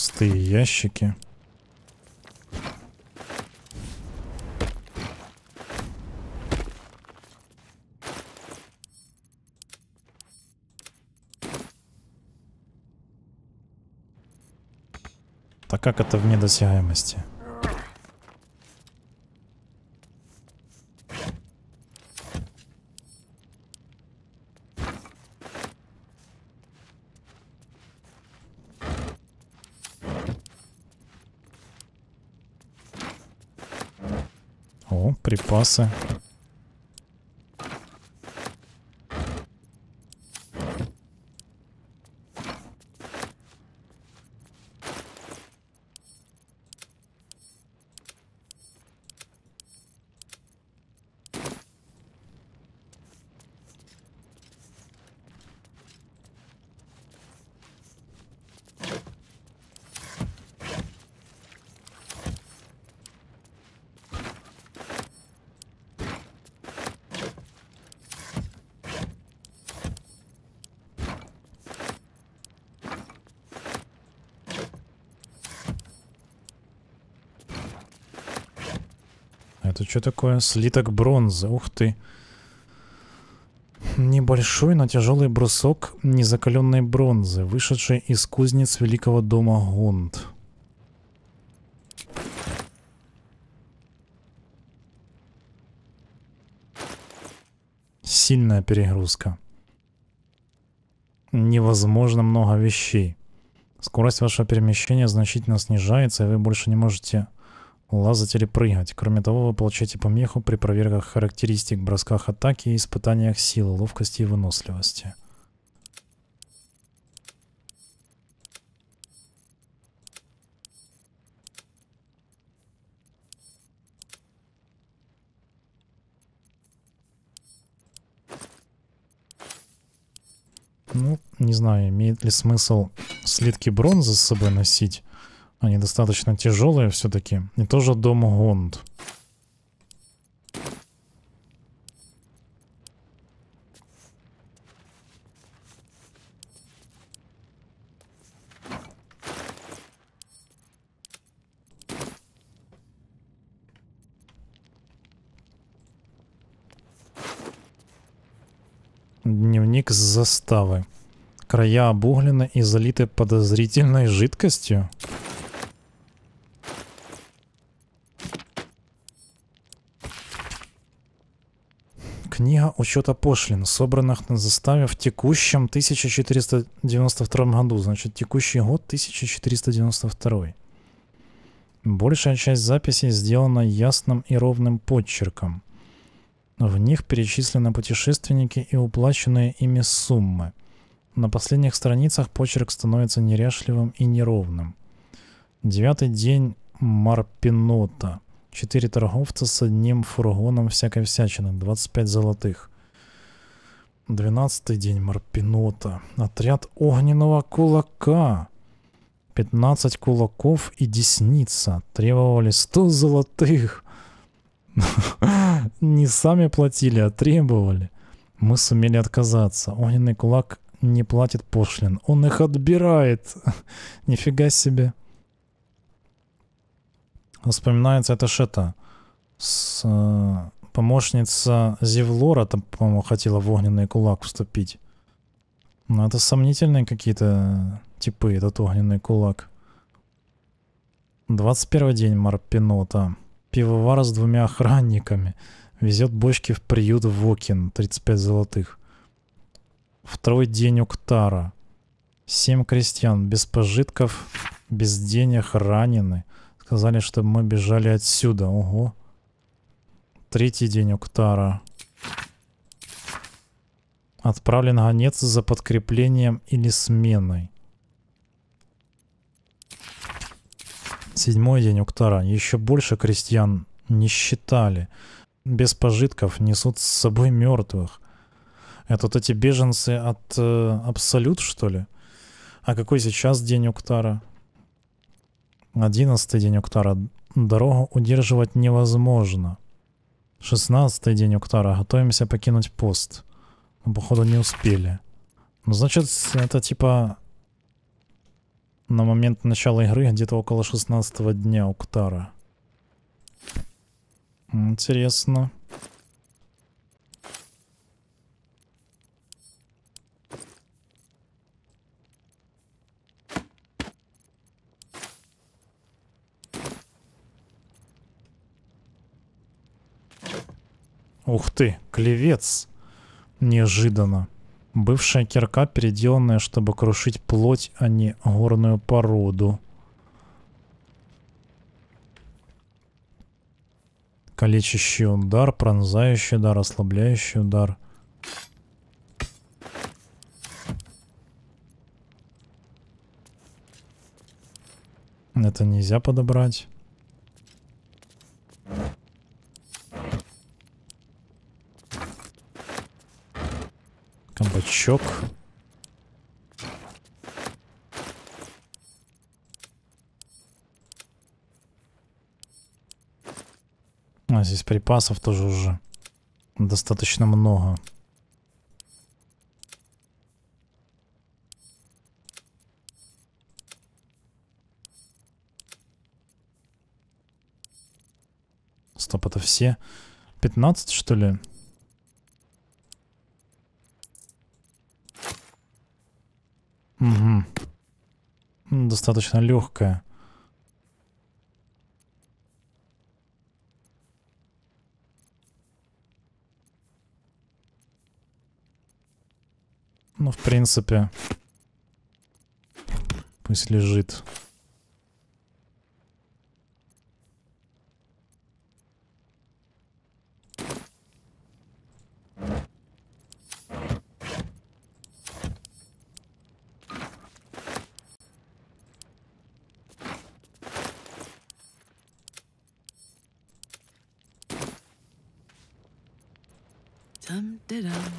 Пустые ящики. Так как это вне досягаемости? О, припасы. Это что такое? Слиток бронзы. Ух ты. Небольшой, но тяжелый брусок незакаленной бронзы, вышедший из кузнец великого дома Гунд. Сильная перегрузка. Невозможно много вещей. Скорость вашего перемещения значительно снижается, и вы больше не можете лазать или прыгать. Кроме того, вы получаете помеху при проверках характеристик, бросках атаки и испытаниях силы, ловкости и выносливости. Ну, не знаю, имеет ли смысл слитки бронзы с собой носить. Они достаточно тяжелые все-таки. И тоже дом Гунд. Дневник с заставы. Края обуглены и залиты подозрительной жидкостью. Книга учета пошлин, собранных на заставе в текущем 1492 году. Значит, текущий год 1492. Большая часть записей сделана ясным и ровным подчерком. В них перечислены путешественники и уплаченные ими суммы. На последних страницах почерк становится неряшливым и неровным. 9-й день Марпинота. 4 торговца с одним фургоном всякой всячины. 25 золотых. 12-й день Марпинота. Отряд огненного кулака. 15 кулаков и десница. Требовали 100 золотых. Не сами платили, а требовали. Мы сумели отказаться. Огненный кулак не платит пошлин. Он их отбирает. Нифига себе. Вспоминается это что-то. Помощница Зевлора, там, по-моему, хотела в огненный кулак вступить. Но это сомнительные какие-то типы, этот огненный кулак. 21 день Марпинота. Пивовар с 2 охранниками. Везет бочки в приют в Вокин. 35 золотых. 2-й день Уктара. 7 крестьян без пожитков, без денег, ранены. Сказали, чтобы мы бежали отсюда. Ого. 3-й день Уктара. Отправлен гонец за подкреплением или сменой. 7-й день Уктара. Еще больше крестьян не считали. Без пожитков несут с собой мертвых. Это вот эти беженцы от Абсолют, что ли? А какой сейчас день Уктара? 11-й день Уктара. Дорогу удерживать невозможно. 16-й день Уктара. Готовимся покинуть пост. Но, походу, не успели. Ну, значит, это типа На момент начала игры где-то около 16-го дня у Ктара. Интересно. Ух ты, клевец. Неожиданно. Бывшая кирка, переделанная, чтобы крушить плоть, а не горную породу. Калечащий удар, пронзающий удар, ослабляющий удар. Это нельзя подобрать. Кабачок. А здесь припасов тоже уже достаточно много. Стоп, это все 15, что ли? Угу. Достаточно легкая. Ну, в принципе, пусть лежит. Dum-de-dum.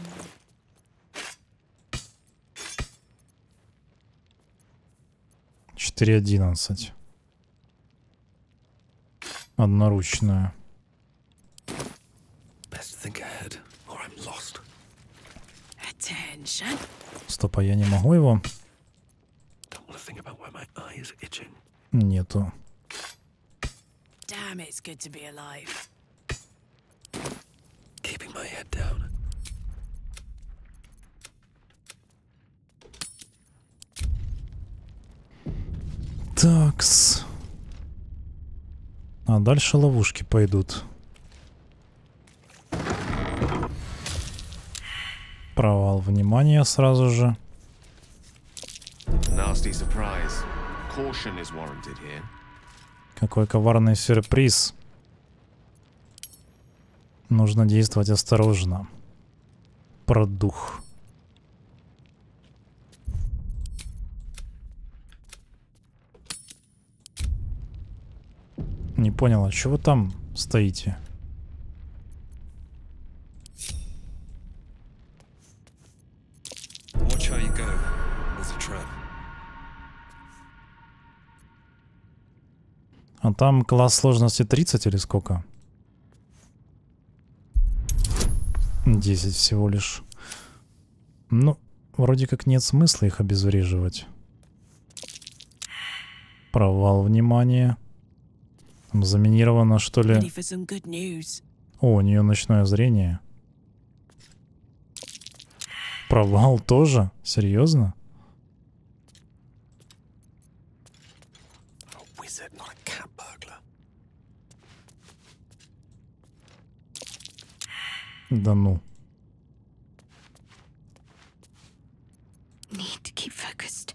Четыре 11. Одноручная. Стоп, а я не могу его? Нету. Damn, it's good to be alive. Keeping my head down. Такс. А дальше ловушки пойдут. Провал внимания сразу же. Nasty surprise. Caution is warranted here. Какой коварный сюрприз. Нужно действовать осторожно. Продух. Не понял, а чего вы там стоите? Watch how you go. There's a trap. А там класс сложности 30 или сколько? 10 всего лишь. Ну, вроде как нет смысла их обезвреживать. Провал внимания. Там заминировано, что ли? О, у нее ночное зрение. Провал тоже? Серьезно? Да ну. Need to keep focused.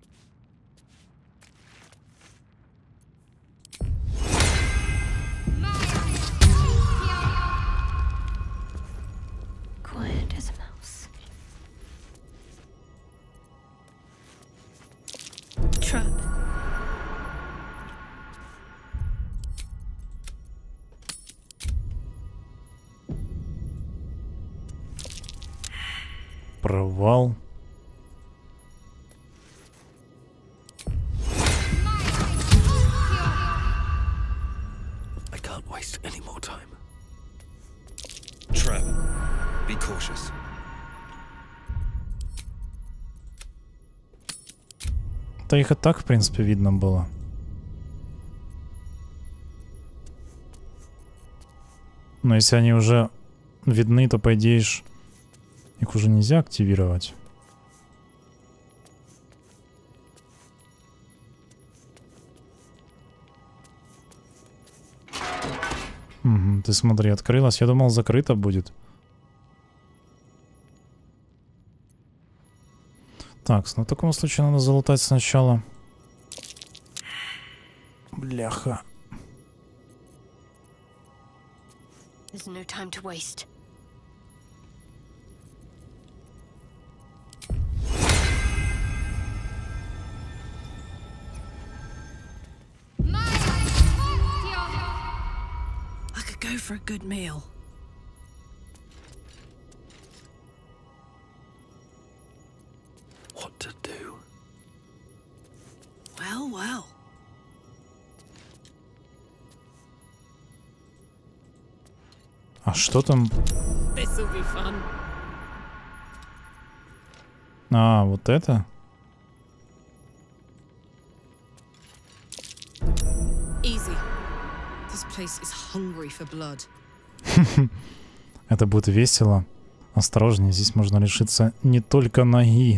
Quiet as a mouse. Trap. Провал. I can't waste any more time. Trap. Be cautious. Да их и так, в принципе, видно было. Но если они уже видны, то, по идее, их уже нельзя активировать. Угу, ты смотри, открылась. Я думал, закрыто будет. Так, ну в таком случае надо залутать сначала. Бляха. There's no time to waste. I could go for a good meal. What to do? Well, well. А что там? This'll be fun. А, вот это? Easy. This place is hungry for blood. Это будет весело. Осторожнее, здесь можно лишиться не только ноги.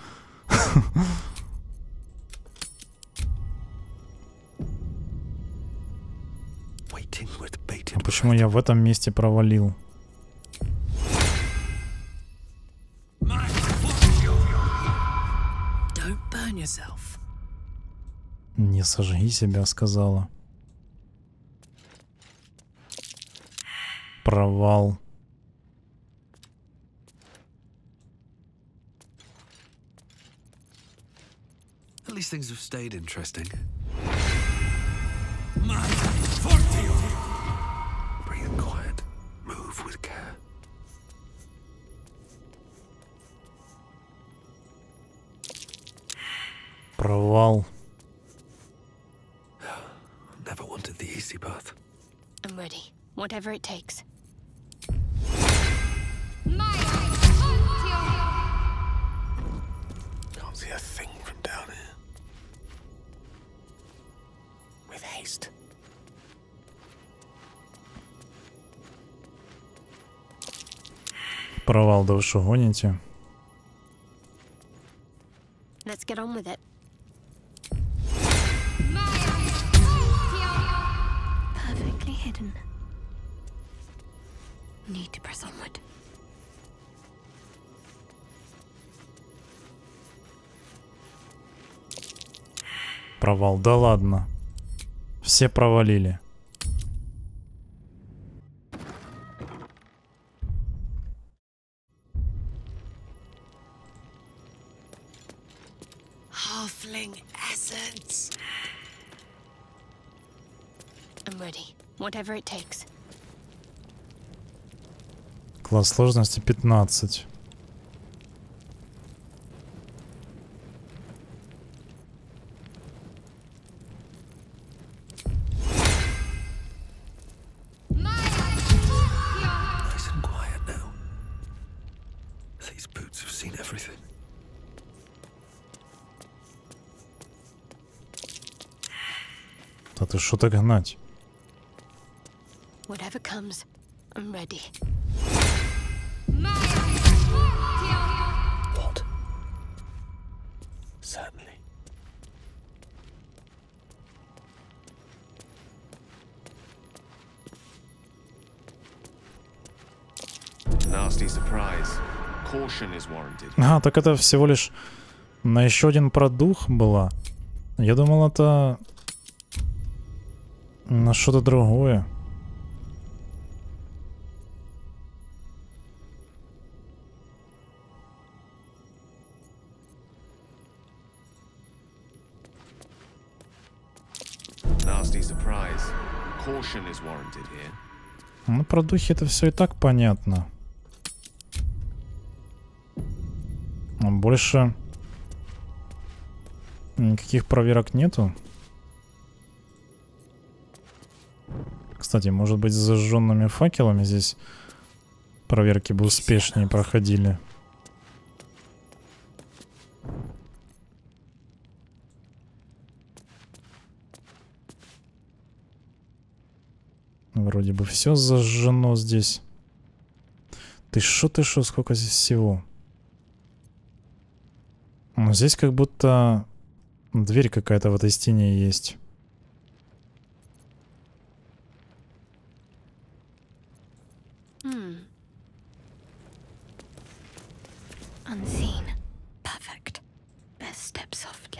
А почему я в этом месте провалил? Don't burn yourself. Не сожги себя, сказала. Провал. At least things have stayed interesting. Breathe quiet. Move with care. Провал. Never wanted the easy path. I'm ready. Whatever it takes. Can't see a thing from down here. With haste. Провал, да вы шо гоните? Let's get on with it. Perfectly hidden. Need to press onward. Провал, да ладно. Все провалили. Halfling essence. I'm ready. Whatever it takes. Класс сложности 15. Nice and quiet now. These boots have seen everything. Да ты шо так гнать? Whatever comes, I'm ready. What? Certainly. Nasty surprise. Caution is warranted. А, так это всего лишь на еще один продух была. Я думал, это на что-то другое. Nasty surprise. Caution is warranted here. Ну, про духи это все и так понятно. А больше никаких проверок нету. Кстати, может быть, с зажженными факелами здесь проверки бы успешнее проходили. Вроде бы все зажжено здесь. Ты шо, сколько здесь всего. Но здесь как будто дверь какая-то в этой стене есть. Unseen. Perfect. Best step softly.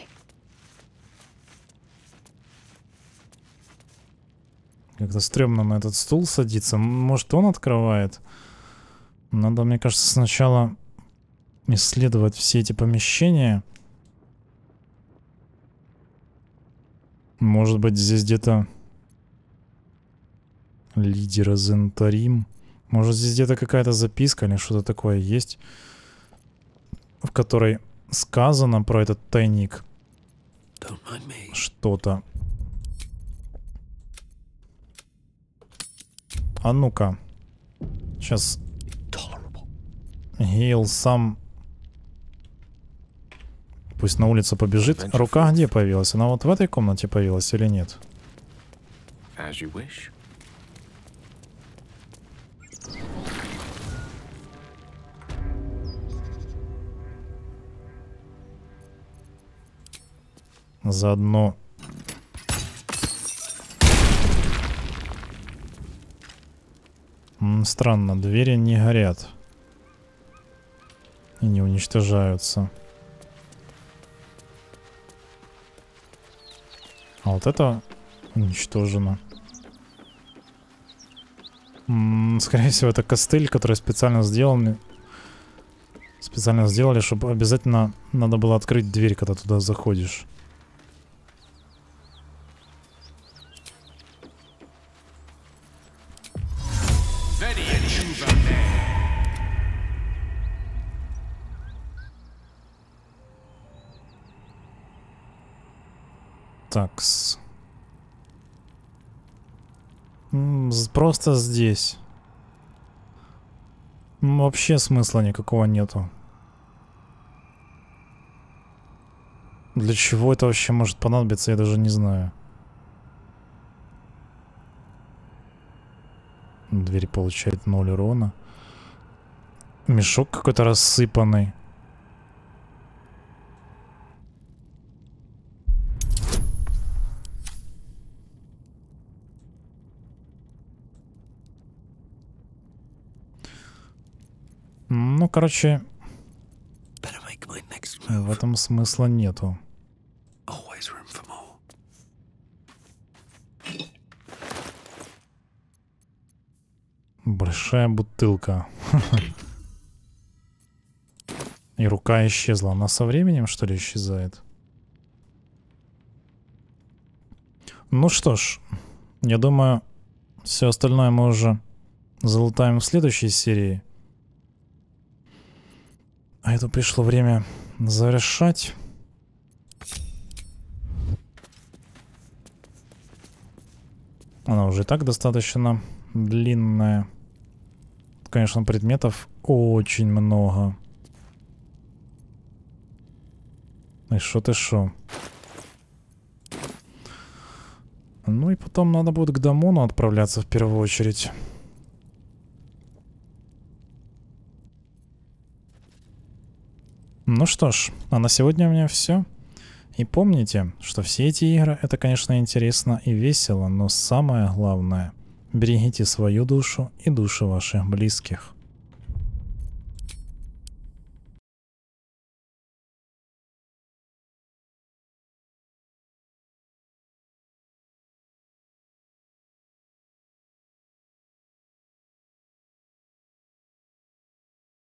Как-то стрёмно на этот стул садиться. Может, он открывает? Надо, мне кажется, сначала исследовать все эти помещения. Может быть, здесь где-то лидера Зентарим. Может, здесь где-то какая-то записка или что-то такое есть, в которой сказано про этот тайник. Что-то. А ну-ка. Сейчас Гейл сам пусть на улицу побежит. Рука где появилась? Она вот в этой комнате появилась или нет? Заодно странно, двери не горят и не уничтожаются. А вот это уничтожено. Скорее всего, это костыль, который специально сделали, чтобы обязательно надо было открыть дверь, когда туда заходишь. Такс. Просто здесь. Вообще смысла никакого нету. Для чего это вообще может понадобиться, я даже не знаю. Дверь получает 0 урона. Мешок какой-то рассыпанный. Ну, короче, в этом смысла нету. Большая бутылка. И рука исчезла. Она со временем, что ли, исчезает? Ну что ж, я думаю, все остальное мы уже залутаем в следующей серии. А это пришло время завершать. Она уже и так достаточно длинная. Конечно, предметов очень много. И шо ты шо. Ну и потом надо будет к Дамону отправляться в первую очередь. Ну что ж, а на сегодня у меня все. И помните, что все эти игры — это, конечно, интересно и весело, но самое главное — берегите свою душу и души ваших близких.